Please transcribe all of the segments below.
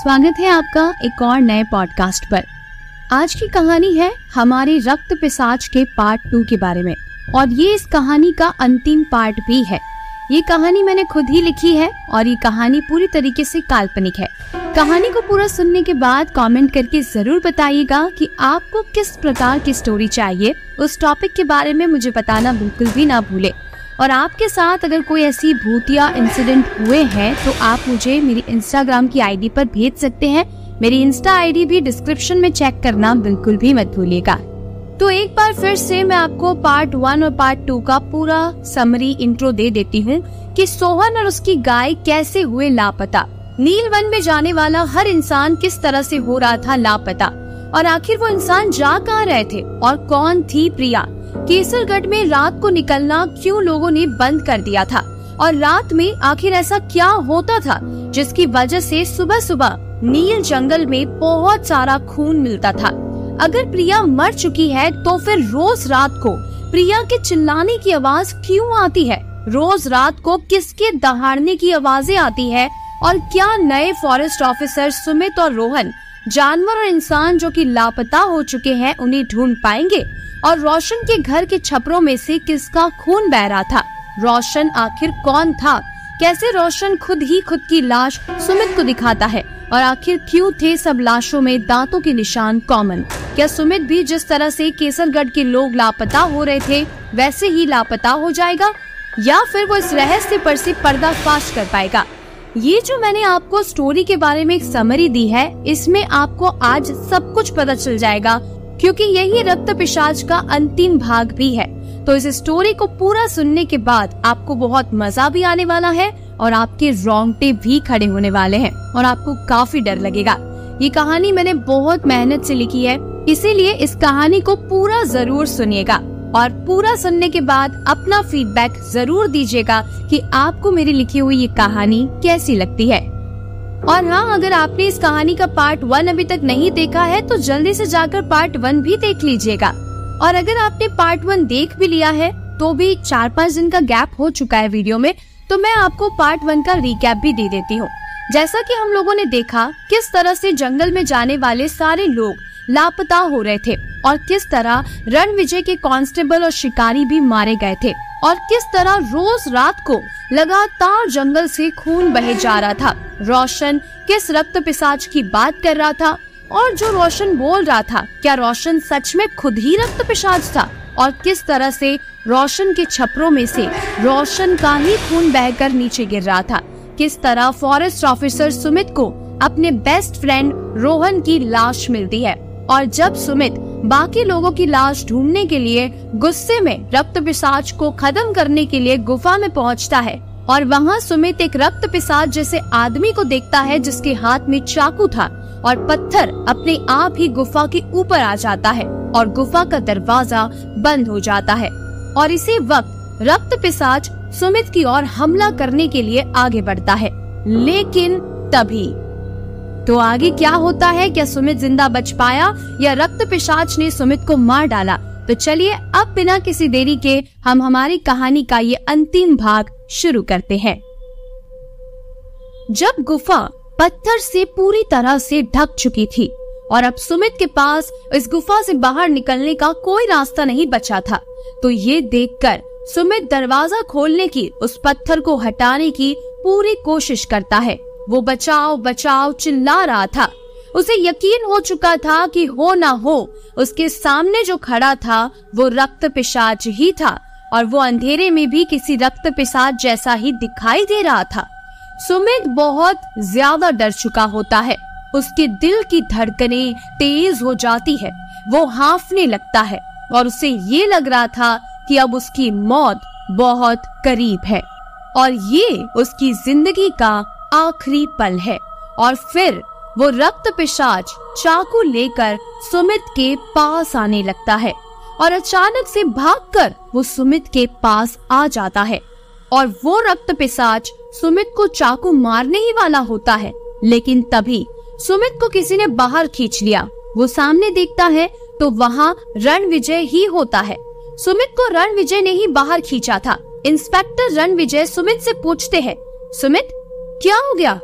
स्वागत है आपका एक और नए पॉडकास्ट पर। आज की कहानी है हमारे रक्त पिशाच के पार्ट 2 के बारे में और ये इस कहानी का अंतिम पार्ट भी है। ये कहानी मैंने खुद ही लिखी है और ये कहानी पूरी तरीके से काल्पनिक है। कहानी को पूरा सुनने के बाद कमेंट करके जरूर बताइएगा कि आपको किस प्रकार की स्टोरी चाहिए। उस टॉपिक के बारे में मुझे बताना बिल्कुल भी ना भूले। और आपके साथ अगर कोई ऐसी भूतिया इंसिडेंट हुए हैं तो आप मुझे मेरी इंस्टाग्राम की आईडी पर भेज सकते हैं। मेरी इंस्टा आईडी भी डिस्क्रिप्शन में चेक करना बिल्कुल भी मत भूलिएगा। तो एक बार फिर से मैं आपको पार्ट 1 और पार्ट 2 का पूरा समरी इंट्रो दे देती हूँ कि सोहन और उसकी गाय कैसे हुए लापता। नील वन में जाने वाला हर इंसान किस तरह से हो रहा था लापता और आखिर वो इंसान जा कहाँ रहे थे और कौन थी प्रिया। केसरगढ़ में रात को निकलना क्यों लोगों ने बंद कर दिया था और रात में आखिर ऐसा क्या होता था जिसकी वजह से सुबह सुबह नील जंगल में बहुत सारा खून मिलता था। अगर प्रिया मर चुकी है तो फिर रोज रात को प्रिया के चिल्लाने की आवाज क्यों आती है? रोज रात को किसके दहाड़ने की आवाजें आती है? और क्या नए फॉरेस्ट ऑफिसर सुमित और रोहन जानवर और इंसान जो कि लापता हो चुके हैं उन्हें ढूंढ पाएंगे? और रोशन के घर के छपरों में से किसका खून बह रहा था? रोशन आखिर कौन था? कैसे रोशन खुद की लाश सुमित को दिखाता है? और आखिर क्यों थे सब लाशों में दांतों के निशान कॉमन? क्या सुमित भी जिस तरह से केसरगढ़ के लोग लापता हो रहे थे वैसे ही लापता हो जाएगा या फिर वो इस रहस्य पर से पर्दाफाश कर पाएगा? ये जो मैंने आपको स्टोरी के बारे में एक समरी दी है इसमें आपको आज सब कुछ पता चल जाएगा क्योंकि यही रक्त पिशाच का अंतिम भाग भी है। तो इस स्टोरी को पूरा सुनने के बाद आपको बहुत मजा भी आने वाला है और आपके रोंगटे भी खड़े होने वाले हैं और आपको काफी डर लगेगा। ये कहानी मैंने बहुत मेहनत से लिखी है, इसीलिए इस कहानी को पूरा जरूर सुनिएगा और पूरा सुनने के बाद अपना फीडबैक जरूर दीजिएगा कि आपको मेरी लिखी हुई ये कहानी कैसी लगती है। और हाँ, अगर आपने इस कहानी का पार्ट 1 अभी तक नहीं देखा है तो जल्दी से जाकर पार्ट 1 भी देख लीजिएगा। और अगर आपने पार्ट 1 देख भी लिया है तो भी 4-5 दिन का गैप हो चुका है वीडियो में, तो मैं आपको पार्ट 1 का रिकैप भी दे देती हूँ। जैसा कि हम लोगों ने देखा किस तरह से जंगल में जाने वाले सारे लोग लापता हो रहे थे और किस तरह रणविजय के कांस्टेबल और शिकारी भी मारे गए थे और किस तरह रोज रात को लगातार जंगल से खून बहे जा रहा था। रोशन किस रक्त पिशाच की बात कर रहा था और जो रोशन बोल रहा था क्या रोशन सच में खुद ही रक्त पिशाच था? और किस तरह से रोशन के छपरों में से रोशन का ही खून बहकर नीचे गिर रहा था। किस तरह फॉरेस्ट ऑफिसर सुमित को अपने बेस्ट फ्रेंड रोहन की लाश मिलती है और जब सुमित बाकी लोगों की लाश ढूंढने के लिए गुस्से में रक्त पिशाच को खत्म करने के लिए गुफा में पहुंचता है और वहां सुमित एक रक्त पिशाच जैसे आदमी को देखता है जिसके हाथ में चाकू था और पत्थर अपने आप ही गुफा के ऊपर आ जाता है और गुफा का दरवाजा बंद हो जाता है। और इसी वक्त रक्त पिशाच सुमित की ओर हमला करने के लिए आगे बढ़ता है, लेकिन तभी तो आगे क्या होता है? क्या सुमित जिंदा बच पाया या रक्त पिशाच ने सुमित को मार डाला? तो चलिए अब बिना किसी देरी के हम हमारी कहानी का ये अंतिम भाग शुरू करते हैं। जब गुफा पत्थर से पूरी तरह से ढक चुकी थी और अब सुमित के पास इस गुफा से बाहर निकलने का कोई रास्ता नहीं बचा था, तो ये देखकर सुमित दरवाजा खोलने की, उस पत्थर को हटाने की पूरी कोशिश करता है। वो बचाओ बचाओ चिल्ला रहा था। उसे यकीन हो चुका था कि हो ना हो उसके सामने जो खड़ा था वो रक्त पिशाच ही था और वो अंधेरे में भी किसी रक्त पिशाच जैसा ही दिखाई दे रहा था। सुमित बहुत ज्यादा डर चुका होता है, उसके दिल की धड़कनें तेज हो जाती है, वो हांफने लगता है और उसे ये लग रहा था कि अब उसकी मौत बहुत करीब है और ये उसकी जिंदगी का आखिरी पल है। और फिर वो रक्त पिशाच चाकू लेकर सुमित के पास आने लगता है और अचानक से भागकर वो सुमित के पास आ जाता है और वो रक्त पिशाच सुमित को चाकू मारने ही वाला होता है, लेकिन तभी सुमित को किसी ने बाहर खींच लिया। वो सामने देखता है तो वहाँ रणविजय ही होता है। सुमित को रणविजय ने ही बाहर खींचा था। इंस्पेक्टर रणविजय सुमित से पूछते हैं, सुमित क्या हो गया?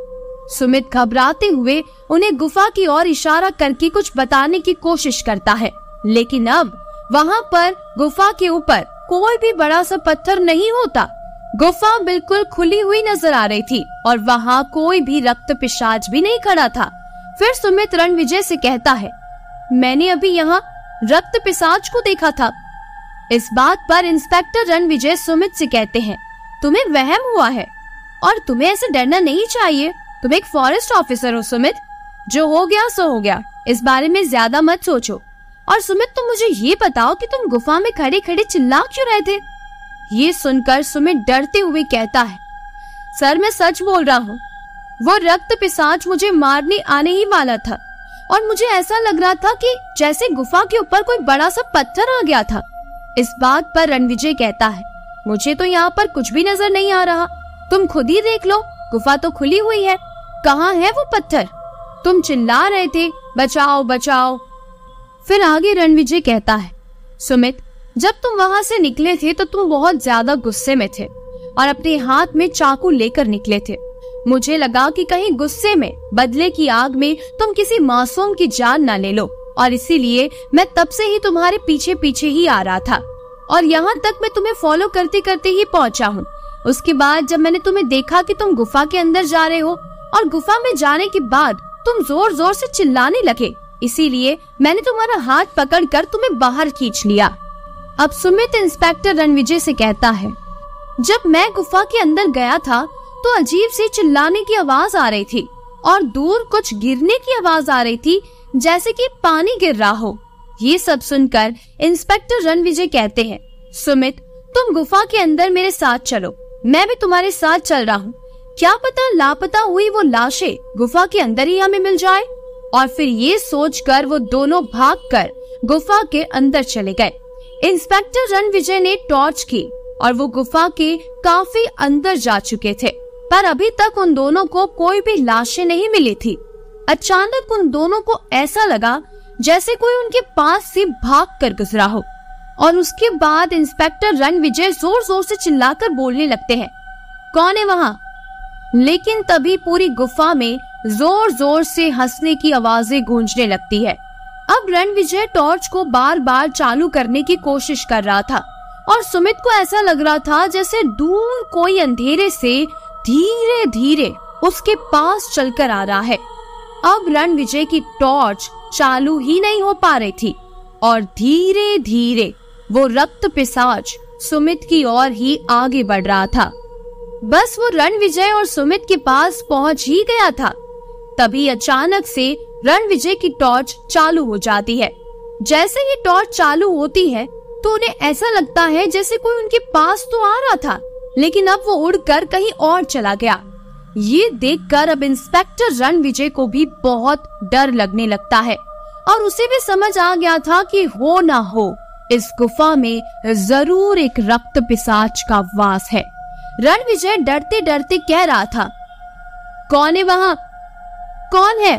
सुमित घबराते हुए उन्हें गुफा की ओर इशारा करके कुछ बताने की कोशिश करता है, लेकिन अब वहाँ पर गुफा के ऊपर कोई भी बड़ा सा पत्थर नहीं होता। गुफा बिल्कुल खुली हुई नजर आ रही थी और वहाँ कोई भी रक्त पिशाच भी नहीं खड़ा था। फिर सुमित रणविजय से कहता है, मैंने अभी यहाँ रक्त पिशाच को देखा था। इस बात पर इंस्पेक्टर रणविजय सुमित से कहते हैं, तुम्हें वहम हुआ है और तुम्हें ऐसे डरना नहीं चाहिए। तुम एक फॉरेस्ट ऑफिसर हो सुमित, जो हो गया सो हो गया, इस बारे में ज्यादा मत सोचो। और सुमित, तुम मुझे ये बताओ कि तुम गुफा में खड़े खड़े चिल्ला क्यों रहे थे? ये सुनकर सुमित डरते हुए कहता है, सर मैं सच बोल रहा हूँ, वो रक्त पिशाच मुझे मारने आने ही वाला था और मुझे ऐसा लग रहा था कि जैसे गुफा के ऊपर कोई बड़ा सा पत्थर आ गया था। इस बात पर रणविजय कहता है, मुझे तो यहाँ पर कुछ भी नजर नहीं आ रहा, तुम खुद ही देख लो, गुफा तो खुली हुई है, कहाँ है वो पत्थर? तुम चिल्ला रहे थे बचाओ बचाओ। फिर आगे रणविजय कहता है, सुमित जब तुम वहाँ से निकले थे तो तुम बहुत ज्यादा गुस्से में थे और अपने हाथ में चाकू लेकर निकले थे। मुझे लगा कि कहीं गुस्से में बदले की आग में तुम किसी मासूम की जान ना ले लो, और इसीलिए मैं तब से ही तुम्हारे पीछे पीछे ही आ रहा था और यहाँ तक मैं तुम्हें फॉलो करते करते ही पहुँचा हूँ। उसके बाद जब मैंने तुम्हें देखा कि तुम गुफा के अंदर जा रहे हो और गुफा में जाने के बाद तुम जोर जोर से चिल्लाने लगे, इसीलिए मैंने तुम्हारा हाथ पकड़कर तुम्हें बाहर खींच लिया। अब सुमित इंस्पेक्टर रणविजय से कहता है, जब मैं गुफा के अंदर गया था तो अजीब सी चिल्लाने की आवाज आ रही थी और दूर कुछ गिरने की आवाज आ रही थी, जैसे कि पानी गिर रहा हो। ये सब सुनकर इंस्पेक्टर रणविजय कहते हैं, सुमित तुम गुफा के अंदर मेरे साथ चलो, मैं भी तुम्हारे साथ चल रहा हूँ। क्या पता लापता हुई वो लाशें गुफा के अंदर ही हमें मिल जाए। और फिर ये सोचकर वो दोनों भागकर गुफा के अंदर चले गए। इंस्पेक्टर रणविजय ने टॉर्च की और वो गुफा के काफी अंदर जा चुके थे, पर अभी तक उन दोनों को कोई भी लाशें नहीं मिली थी। अचानक उन दोनों को ऐसा लगा जैसे कोई उनके पास से भाग कर गुजरा हो, और उसके बाद इंस्पेक्टर रणविजय जोर जोर से चिल्लाकर बोलने लगते हैं, कौन है वहाँ? लेकिन तभी पूरी गुफा में जोर जोर से हंसने की आवाजें गूंजने लगती है। अब रणविजय टॉर्च को बार बार चालू करने की कोशिश कर रहा था और सुमित को ऐसा लग रहा था जैसे दूर कोई अंधेरे से धीरे धीरे उसके पास चलकर आ रहा है। अब रणविजय की टॉर्च चालू ही नहीं हो पा रही थी और धीरे धीरे वो रक्त पिशाच सुमित की ओर ही आगे बढ़ रहा था। बस वो रणविजय और सुमित के पास पहुंच ही गया था, तभी अचानक से रणविजय की टॉर्च चालू हो जाती है। जैसे ही टॉर्च चालू होती है तो उन्हें ऐसा लगता है जैसे कोई उनके पास तो आ रहा था, लेकिन अब वो उड़कर कहीं और चला गया। ये देखकर अब इंस्पेक्टर रणविजय को भी बहुत डर लगने लगता है और उसे भी समझ आ गया था कि हो ना हो इस गुफा में जरूर एक रक्त पिशाच का वास है। रणविजय डरते डरते कह रहा था, कौन है वहाँ? कौन है?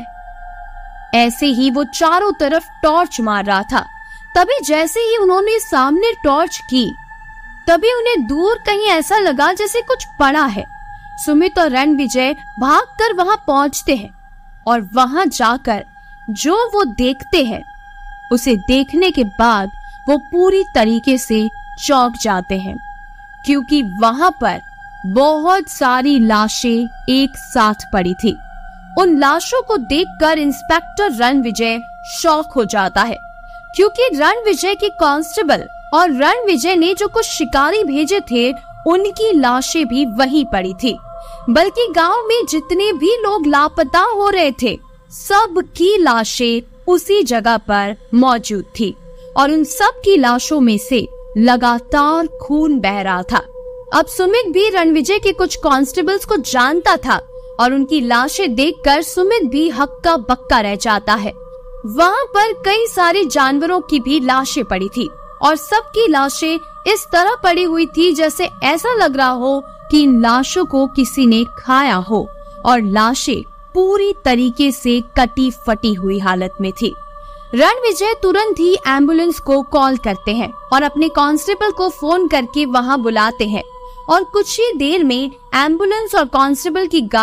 ऐसे ही वो चारों तरफ टॉर्च मार रहा था। तभी जैसे ही उन्होंने सामने टॉर्च की, तभी उन्हें दूर कहीं ऐसा लगा जैसे कुछ पड़ा है। सुमित और रणविजय भागकर वहां पहुंचते हैं और वहां जाकर जो वो देखते हैं, उसे देखने के बाद वो पूरी तरीके से चौंक जाते हैं, क्योंकि वहां पर बहुत सारी लाशें एक साथ पड़ी थी। उन लाशों को देखकर इंस्पेक्टर रणविजय शॉक हो जाता है, क्योंकि रणविजय के कांस्टेबल और रणविजय ने जो कुछ शिकारी भेजे थे उनकी लाशें भी वहीं पड़ी थी। बल्कि गांव में जितने भी लोग लापता हो रहे थे, सब की लाशें उसी जगह पर मौजूद थी और उन सब की लाशों में से लगातार खून बह रहा था। अब सुमित भी रणविजय के कुछ कांस्टेबल्स को जानता था और उनकी लाशें देखकर सुमित भी हक्का बक्का रह जाता है। वहाँ पर कई सारे जानवरों की भी लाशें पड़ी थी और सबकी लाशें इस तरह पड़ी हुई थी जैसे ऐसा लग रहा हो कि इन लाशों को किसी ने खाया हो, और लाशें पूरी तरीके से कटी फटी हुई हालत में थी। रणविजय तुरंत ही एम्बुलेंस को कॉल करते हैं और अपने कांस्टेबल को फोन करके वहां बुलाते हैं और कुछ ही देर में एम्बुलेंस और कांस्टेबल की गाड़ियां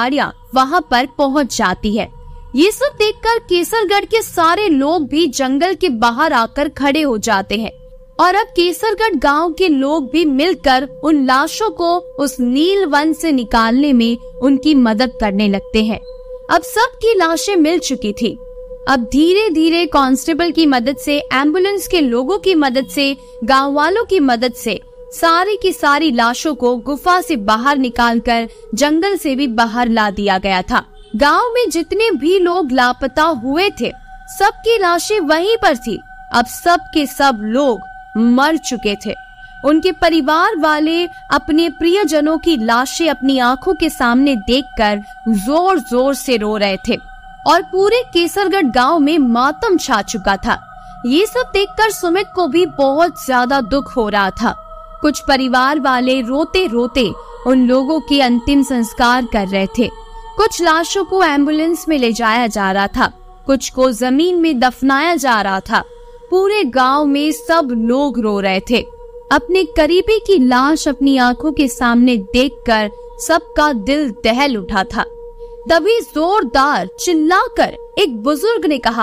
वहां पर पहुंच जाती है। ये सब देखकर केसरगढ़ के सारे लोग भी जंगल के बाहर आकर खड़े हो जाते हैं और अब केसरगढ़ गांव के लोग भी मिलकर उन लाशों को उस नील वन से निकालने में उनकी मदद करने लगते हैं। अब सबकी लाशें मिल चुकी थी। अब धीरे धीरे कांस्टेबल की मदद से, एम्बुलेंस के लोगों की मदद से, गांव वालों की मदद से सारी की सारी लाशों को गुफा से बाहर निकालकर जंगल से भी बाहर ला दिया गया था। गांव में जितने भी लोग लापता हुए थे सबकी लाशें वहीं पर थी। अब सब के सब लोग मर चुके थे। उनके परिवार वाले अपने प्रियजनों की लाशें अपनी आंखों के सामने देखकर जोर जोर से रो रहे थे और पूरे केसरगढ़ गांव में मातम छा चुका था। ये सब देखकर सुमित को भी बहुत ज्यादा दुख हो रहा था। कुछ परिवार वाले रोते रोते उन लोगों के अंतिम संस्कार कर रहे थे। कुछ लाशों को एम्बुलेंस में ले जाया जा रहा था, कुछ को जमीन में दफनाया जा रहा था। पूरे गांव में सब लोग रो रहे थे। अपने करीबी की लाश अपनी आंखों के सामने देखकर सबका दिल दहल उठा था। तभी जोरदार चिल्लाकर एक बुजुर्ग ने कहा,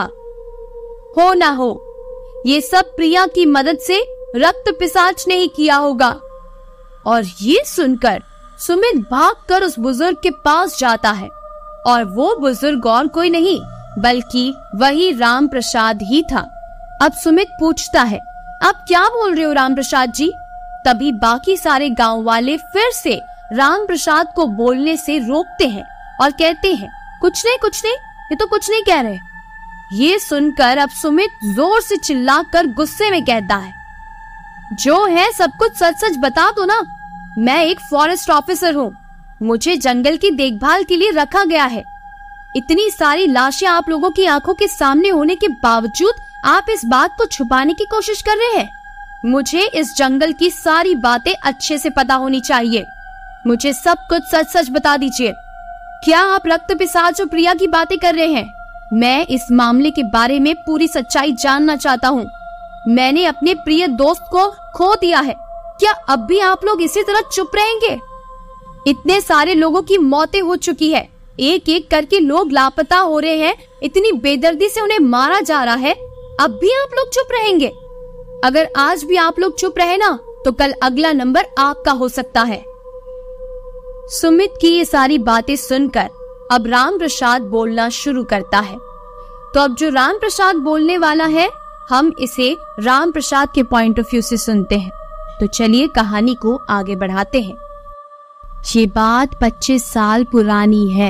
हो ना हो, ये सब प्रिया की मदद से रक्त पिशाच ने ही किया होगा। और ये सुनकर सुमित भागकर उस बुजुर्ग के पास जाता है और वो बुजुर्ग और कोई नहीं बल्कि वही राम प्रसाद ही था। अब सुमित पूछता है, आप क्या बोल रहे हो राम प्रसाद जी? तभी बाकी सारे गांव वाले फिर से राम प्रसाद को बोलने से रोकते हैं और कहते हैं, कुछ नहीं, ये तो कुछ नहीं कह रहे। ये सुनकर अब सुमित जोर से चिल्लाकर गुस्से में कहता है, जो है सब कुछ सच सच बता दो ना। मैं एक फॉरेस्ट ऑफिसर हूँ, मुझे जंगल की देखभाल के लिए रखा गया है। इतनी सारी लाशें आप लोगों की आंखों के सामने होने के बावजूद आप इस बात को छुपाने की कोशिश कर रहे हैं। मुझे इस जंगल की सारी बातें अच्छे से पता होनी चाहिए। मुझे सब कुछ सच सच बता दीजिए। क्या आप रक्त पिशाच और प्रिया की बातें कर रहे हैं? मैं इस मामले के बारे में पूरी सच्चाई जानना चाहता हूँ। मैंने अपने प्रिय दोस्त को खो दिया है। क्या अब भी आप लोग इसी तरह चुप रहेंगे? इतने सारे लोगों की मौतें हो चुकी है, एक एक करके लोग लापता हो रहे हैं, इतनी बेदर्दी से उन्हें मारा जा रहा है, अब भी आप लोग चुप रहेंगे? अगर आज भी आप लोग चुप रहे ना तो कल अगला नंबर आपका हो सकता है। सुमित की ये सारी बातें सुनकर अब राम प्रसाद बोलना शुरू करता है। तो अब जो राम प्रसाद बोलने वाला है, हम इसे राम प्रसाद के पॉइंट ऑफ व्यू से सुनते हैं। तो चलिए कहानी को आगे बढ़ाते हैं। ये बात 25 साल पुरानी है।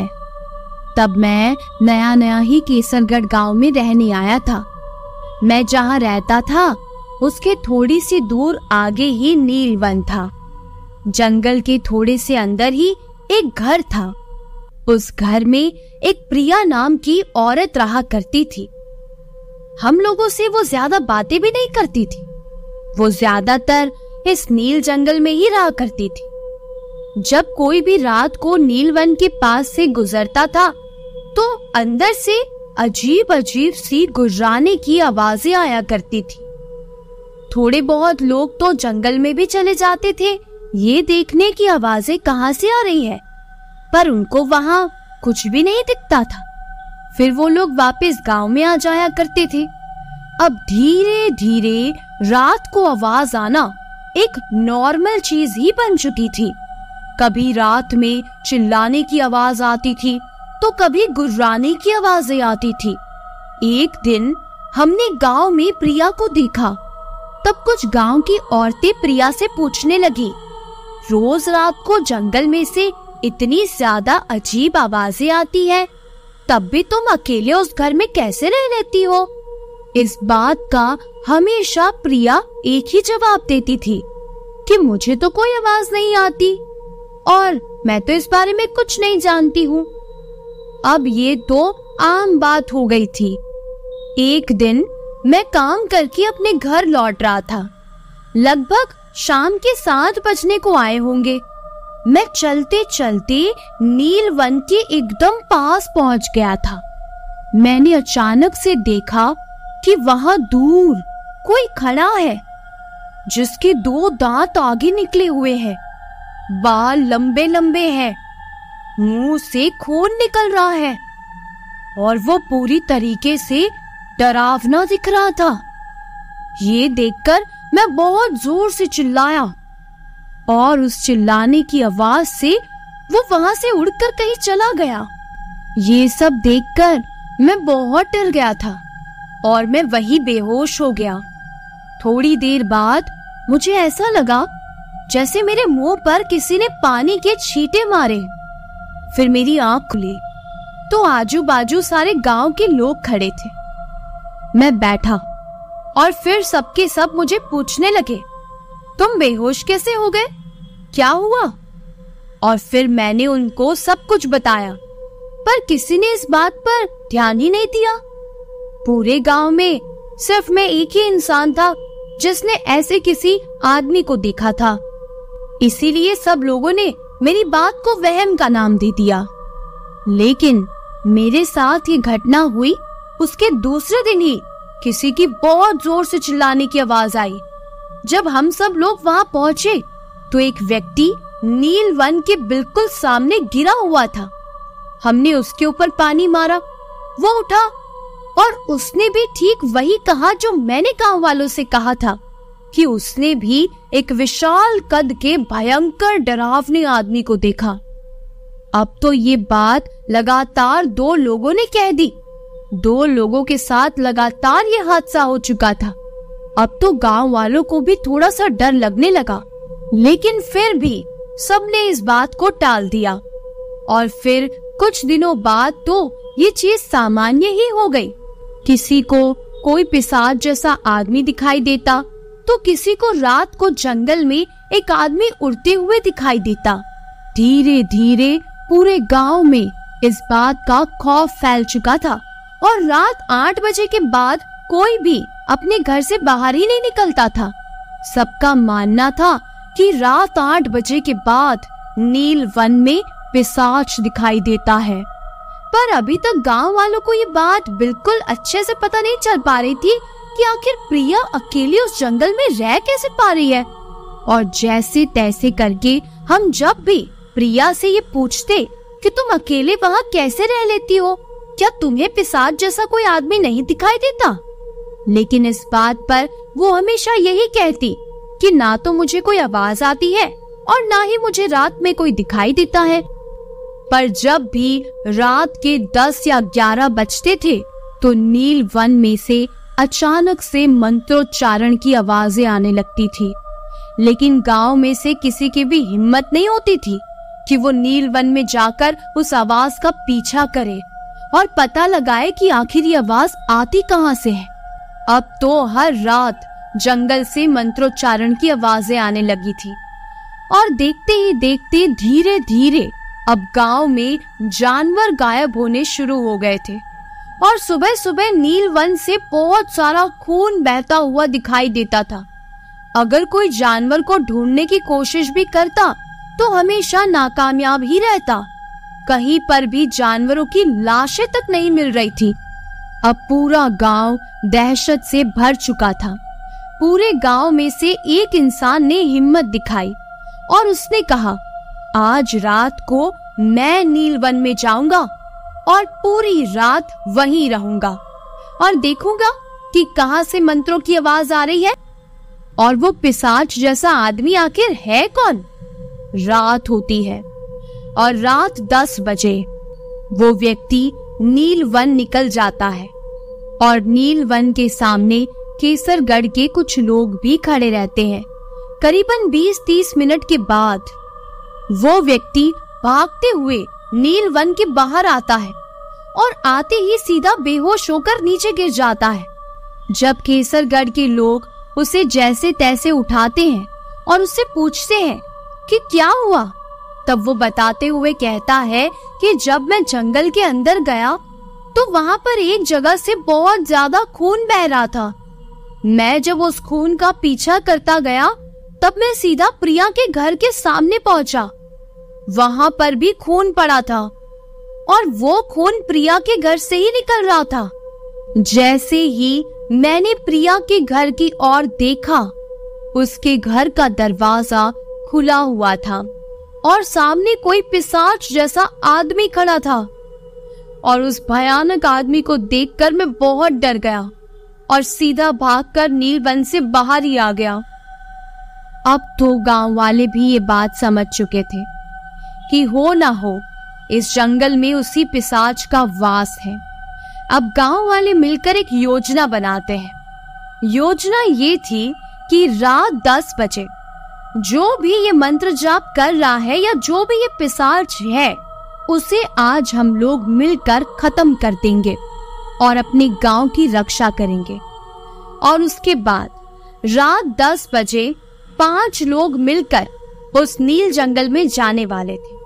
तब मैं नया नया ही केसरगढ़ गांव में रहने आया था। मैं जहाँ रहता था उसके थोड़ी सी दूर आगे ही नीलवन था। जंगल के थोड़े से अंदर ही एक घर था। उस घर में एक प्रिया नाम की औरत रहा करती थी। हम लोगों से वो ज्यादा बातें भी नहीं करती थी। वो ज्यादातर इस नील जंगल में ही रहा करती थी। जब कोई भी रात को नीलवन के पास से गुजरता था तो अंदर से अजीब अजीब सी गुर्राने की आवाजें आया करती थी। थोड़े बहुत लोग तो जंगल में भी चले जाते थे ये देखने की आवाजें कहाँ से आ रही है, पर उनको वहाँ कुछ भी नहीं दिखता था। फिर वो लोग वापस गांव में आ जाया करते थे। अब धीरे धीरे रात को आवाज आना एक नॉर्मल चीज ही बन चुकी थी। कभी रात में चिल्लाने की आवाज आती थी तो कभी गुर्राने की आवाजें आती थी। एक दिन हमने गांव में प्रिया को देखा। तब कुछ गांव की औरतें प्रिया से पूछने लगी, रोज रात को जंगल में से इतनी ज्यादा अजीब आवाजें आती है, तब भी तुम अकेले उस घर में कैसे रह लेती हो? इस बात का हमेशा प्रिया एक ही जवाब देती थी कि मुझे तो कोई आवाज नहीं आती और मैं तो इस बारे में कुछ नहीं जानती हूँ। अब ये तो आम बात हो गई थी। एक दिन मैं काम करके अपने घर लौट रहा था। लगभग शाम के 7 बजने को आए होंगे। मैं चलते चलते नीलवन के एकदम पास पहुंच गया था। मैंने अचानक से देखा कि वहां दूर कोई खड़ा है जिसके 2 दांत आगे निकले हुए हैं, बाल लंबे लंबे हैं, मुंह से खून निकल रहा है और वो पूरी तरीके से डरावना दिख रहा था। ये देखकर मैं बहुत जोर से चिल्लाया और उस चिल्लाने की आवाज से वो वहां से उड़कर कहीं चला गया। ये सब देखकर मैं बहुत डर गया था और मैं वहीं बेहोश हो गया। थोड़ी देर बाद मुझे ऐसा लगा जैसे मेरे मुंह पर किसी ने पानी के छींटे मारे। फिर मेरी आंख खुली तो आजू बाजू सारे गांव के लोग खड़े थे। मैं बैठा और फिर सबके सब मुझे पूछने लगे, तुम बेहोश कैसे हो गए, क्या हुआ? और फिर मैंने उनको सब कुछ बताया, पर किसी ने इस बात पर ध्यान ही नहीं दिया। पूरे गांव में सिर्फ मैं एक ही इंसान था जिसने ऐसे किसी आदमी को देखा था। इसीलिए सब लोगों ने मेरी बात को वहम का नाम दे दिया। लेकिन मेरे साथ ये घटना हुई उसके दूसरे दिन ही किसी की बहुत जोर से चिल्लाने की आवाज आई। जब हम सब लोग वहां पहुंचे तो एक व्यक्ति नील वन के बिल्कुल सामने गिरा हुआ था। हमने उसके ऊपर पानी मारा, वो उठा और उसने भी ठीक वही कहा जो मैंने गांव वालों से कहा था कि उसने भी एक विशाल कद के भयंकर डरावने आदमी को देखा। अब तो ये बात लगातार 2 लोगों ने कह दी। 2 लोगों के साथ लगातार ये हादसा हो चुका था। अब तो गांव वालों को भी थोड़ा सा डर लगने लगा, लेकिन फिर भी सबने इस बात को टाल दिया। और फिर कुछ दिनों बाद तो ये चीज सामान्य ही हो गई। किसी को कोई पिशाच जैसा आदमी दिखाई देता तो किसी को रात को जंगल में एक आदमी उड़ते हुए दिखाई देता। धीरे धीरे पूरे गांव में इस बात का खौफ फैल चुका था और रात 8 बजे के बाद कोई भी अपने घर से बाहर ही नहीं निकलता था। सबका मानना था कि रात 8 बजे के बाद नील वन में पिशाच दिखाई देता है। पर अभी तक गांव वालों को ये बात बिल्कुल अच्छे से पता नहीं चल पा रही थी कि आखिर प्रिया अकेली उस जंगल में रह कैसे पा रही है। और जैसे तैसे करके हम जब भी प्रिया से ये पूछते कि तुम अकेले वहाँ कैसे रह लेती हो, क्या तुम्हें पिशाच जैसा कोई आदमी नहीं दिखाई देता, लेकिन इस बात पर वो हमेशा यही कहती कि ना तो मुझे कोई आवाज आती है और ना ही मुझे रात में कोई दिखाई देता है। पर जब भी रात के 10 या 11 बजते थे तो नील वन में से अचानक से मंत्रोच्चारण की आवाजें आने लगती थी। लेकिन गांव में से किसी की भी हिम्मत नहीं होती थी कि वो नील वन में जाकर उस आवाज का पीछा करे और पता लगाए कि आखिर ये आवाज आती कहां से है। अब तो हर रात जंगल से मंत्रोच्चारण की आवाजें आने लगी थी और देखते ही देखते धीरे धीरे अब गांव में जानवर गायब होने शुरू हो गए थे और सुबह सुबह नील वन से बहुत सारा खून बहता हुआ दिखाई देता था। अगर कोई जानवर को ढूंढने की कोशिश भी करता तो हमेशा नाकामयाब ही रहता। कहीं पर भी जानवरों की लाशें तक नहीं मिल रही थी। अब पूरा गांव दहशत से भर चुका था। पूरे गांव में से एक इंसान ने हिम्मत दिखाई और उसने कहा, आज रात को मैं नील वन में जाऊंगा और पूरी रात वहीं रहूंगा और देखूंगा कि कहां से मंत्रों की आवाज आ रही है और वो पिशाच जैसा आदमी आखिर है कौन। रात होती है और रात 10 बजे वो व्यक्ति नील वन निकल जाता है और नील वन के सामने केसरगढ़ के कुछ लोग भी खड़े रहते हैं। करीबन 20-30 मिनट के बाद वो व्यक्ति भागते हुए नील वन के बाहर आता है और आते ही सीधा बेहोश होकर नीचे गिर जाता है। जब केसरगढ़ के लोग उसे जैसे तैसे उठाते हैं और उससे पूछते हैं कि क्या हुआ, तब वो बताते हुए कहता है कि जब मैं जंगल के अंदर गया तो वहां पर एक जगह से बहुत ज्यादा खून बह रहा था। मैं जब उस खून का पीछा करता गया तब मैं सीधा प्रिया के घर के सामने पहुंचा। वहां पर भी खून पड़ा था और वो खून प्रिया के घर से ही निकल रहा था। जैसे ही मैंने प्रिया के घर की ओर देखा, उसके घर का दरवाजा खुला हुआ था और सामने कोई पिशाच जैसा आदमी खड़ा था। और उस भयानक आदमी को देखकर मैं बहुत डर गया और सीधा भागकर नीलवन से बाहर ही आ गया। अब तो गांव वाले भी ये बात समझ चुके थे कि हो ना हो इस जंगल में उसी पिशाच का वास है। अब गांव वाले मिलकर एक योजना बनाते हैं। योजना ये थी कि रात 10 बजे जो भी ये मंत्र जाप कर रहा है या जो भी ये पिशाच है, उसे आज हम लोग मिलकर खत्म कर देंगे और अपने गांव की रक्षा करेंगे। और उसके बाद रात 10 बजे 5 लोग मिलकर उस नील जंगल में जाने वाले थे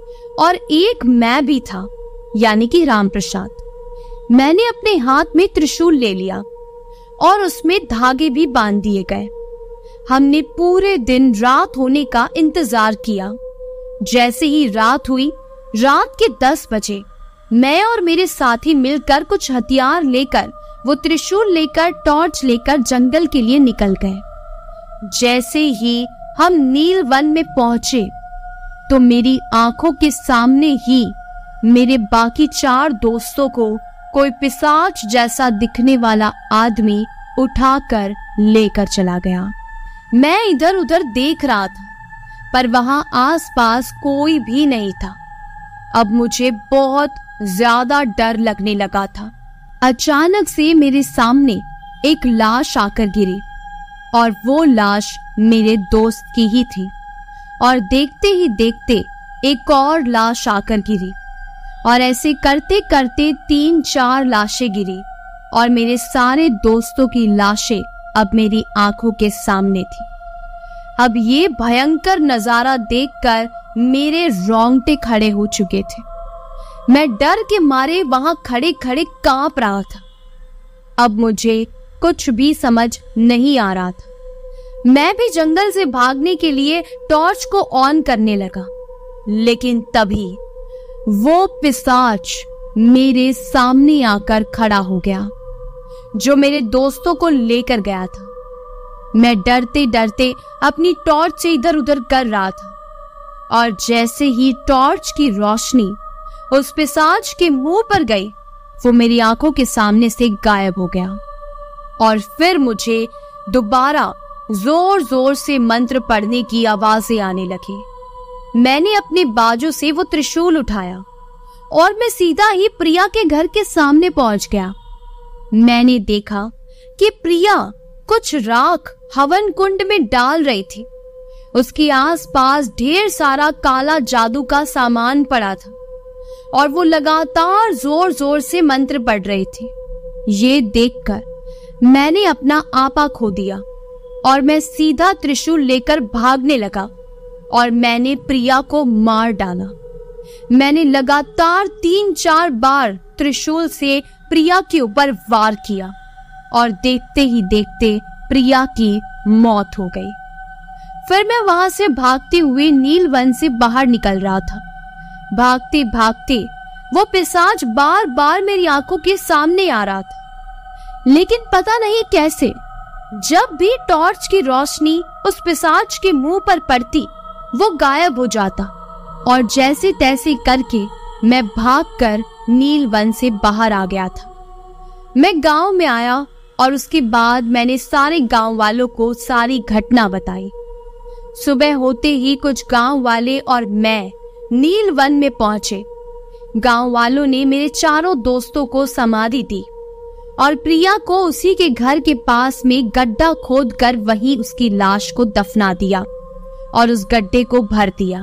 और एक मैं भी था, यानी कि रामप्रसाद। मैंने अपने हाथ में त्रिशूल ले लिया और उसमें धागे भी बांध दिए गए। हमने पूरे दिन रात होने का इंतजार किया। जैसे ही रात हुई, रात के 10 बजे मैं और मेरे साथी मिलकर कुछ हथियार लेकर, वो त्रिशूल लेकर, टॉर्च लेकर जंगल के लिए निकल गए। जैसे ही हम नील वन में पहुंचे तो मेरी आंखों के सामने ही मेरे बाकी 4 दोस्तों को कोई पिशाच जैसा दिखने वाला आदमी उठाकर लेकर चला गया। मैं इधर उधर देख रहा था पर वहां आसपास कोई भी नहीं था। अब मुझे बहुत ज्यादा डर लगने लगा था। अचानक से मेरे सामने एक लाश आकर गिरी और वो लाश मेरे दोस्त की ही थी। और देखते ही देखते एक और लाश आकर गिरी और ऐसे करते करते 3-4 लाशें गिरी और मेरे सारे दोस्तों की लाशें अब मेरी आंखों के सामने थी। अब ये भयंकर नजारा देखकर मेरे रोंगटे खड़े हो चुके थे। मैं डर के मारे वहां खड़े खड़े कांप रहा था। अब मुझे कुछ भी समझ नहीं आ रहा था। मैं भी जंगल से भागने के लिए टॉर्च को ऑन करने लगा, लेकिन तभी वो पिशाच मेरे सामने आकर खड़ा हो गया जो मेरे दोस्तों को लेकर गया था। मैं डरते डरते अपनी टॉर्च से इधर उधर कर रहा था और जैसे ही टॉर्च की रोशनी उस पिशाच के मुंह पर गई, वो मेरी आंखों के सामने से गायब हो गया। और फिर मुझे दोबारा जोर जोर से मंत्र पढ़ने की आवाजें आने लगी। मैंने अपने बाजू से वो त्रिशूल उठाया और मैं सीधा ही प्रिया के घर के सामने पहुंच गया। मैंने देखा कि प्रिया कुछ राख हवन कुंड में डाल रही थी। उसके आसपास ढेर सारा काला जादू का सामान पड़ा था और वो लगातार जोर जोर से मंत्र पढ़ रही थी। ये देखकर मैंने अपना आपा खो दिया और मैं सीधा त्रिशूल लेकर भागने लगा और मैंने प्रिया को मार डाला। मैंने लगातार 3-4 बार त्रिशूल से प्रिया के ऊपर वार किया और देखते ही देखते प्रिया की मौत हो गई। फिर मैं वहां से भागते हुए नीलवन से बाहर निकल रहा था। भागते भागते वो पिशाच बार बार मेरी आंखों के सामने आ रहा था, लेकिन पता नहीं कैसे जब भी टॉर्च की रोशनी उस पिशाच के मुंह पर पड़ती, वो गायब हो जाता और जैसे तैसे करके मैं भागकर नीलवन से बाहर आ गया था। मैं गांव में आया और उसके बाद मैंने सारे गांव वालों को सारी घटना बताई। सुबह होते ही कुछ गांव वाले और मैं नीलवन में पहुंचे। गांव वालों ने मेरे 4 दोस्तों को समाधि दी और प्रिया को उसी के घर के पास में गड्ढा खोदकर वहीं उसकी लाश को दफना दिया और उस गड्ढे को भर दिया।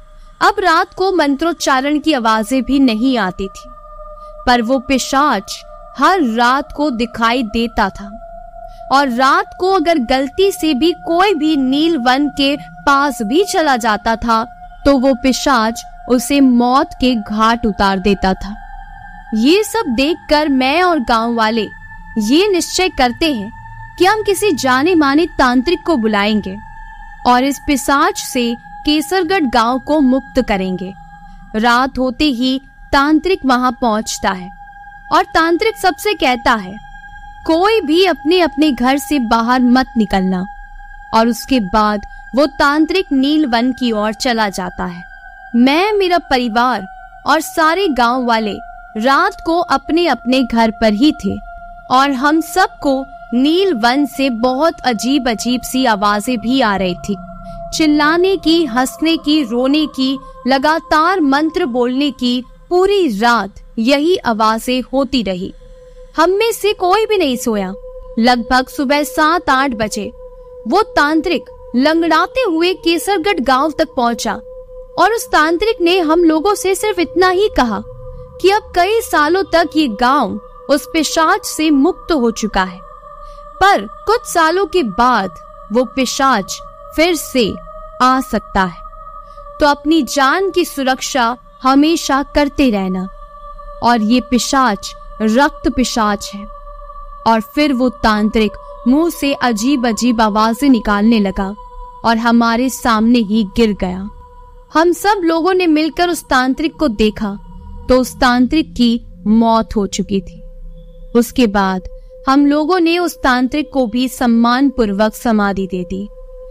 अब रात को मंत्रोच्चारण की आवाजें भी नहीं आती थी, पर वो पिशाच हर रात को दिखाई देता था और रात को अगर गलती से भी कोई भी नीलवन के पास भी चला जाता था तो वो पिशाच उसे मौत के घाट उतार देता था। ये सब देखकर मैं और गांव वाले ये निश्चय करते हैं कि हम किसी जाने माने तांत्रिक को बुलाएंगे और इस पिशाच से केसरगढ़ गांव को मुक्त करेंगे। रात होते ही तांत्रिक वहां पहुंचता है और तांत्रिक सबसे कहता है, कोई भी अपने अपने घर से बाहर मत निकलना। और उसके बाद वो तांत्रिक नील वन की ओर चला जाता है। मैं, मेरा परिवार और सारे गांव वाले रात को अपने अपने घर पर ही थे और हम सबको नील वन से बहुत अजीब अजीब सी आवाजें भी आ रही थी। चिल्लाने की, हंसने की, रोने की, लगातार मंत्र बोलने की, पूरी रात यही आवाजें होती रही। हम में से कोई भी नहीं सोया। लगभग सुबह 7-8 बजे वो तांत्रिक लंगड़ाते हुए केसरगढ़ गांव तक पहुंचा और उस तांत्रिक ने हम लोगों से सिर्फ इतना ही कहा कि अब कई सालों तक ये गांव उस पिशाच से मुक्त हो चुका है, पर कुछ सालों के बाद वो पिशाच फिर से आ सकता है, तो अपनी जान की सुरक्षा हमेशा करते रहना। और ये पिशाच रक्त पिशाच है। और फिर वो तांत्रिक मुंह से अजीब अजीब आवाजें निकालने लगा और हमारे सामने ही गिर गया। हम सब लोगों ने मिलकर उस तांत्रिक को देखा तो उस तांत्रिक की मौत हो चुकी थी। उसके बाद हम लोगों ने उस तांत्रिक को भी सम्मान पूर्वक समाधि दे दी।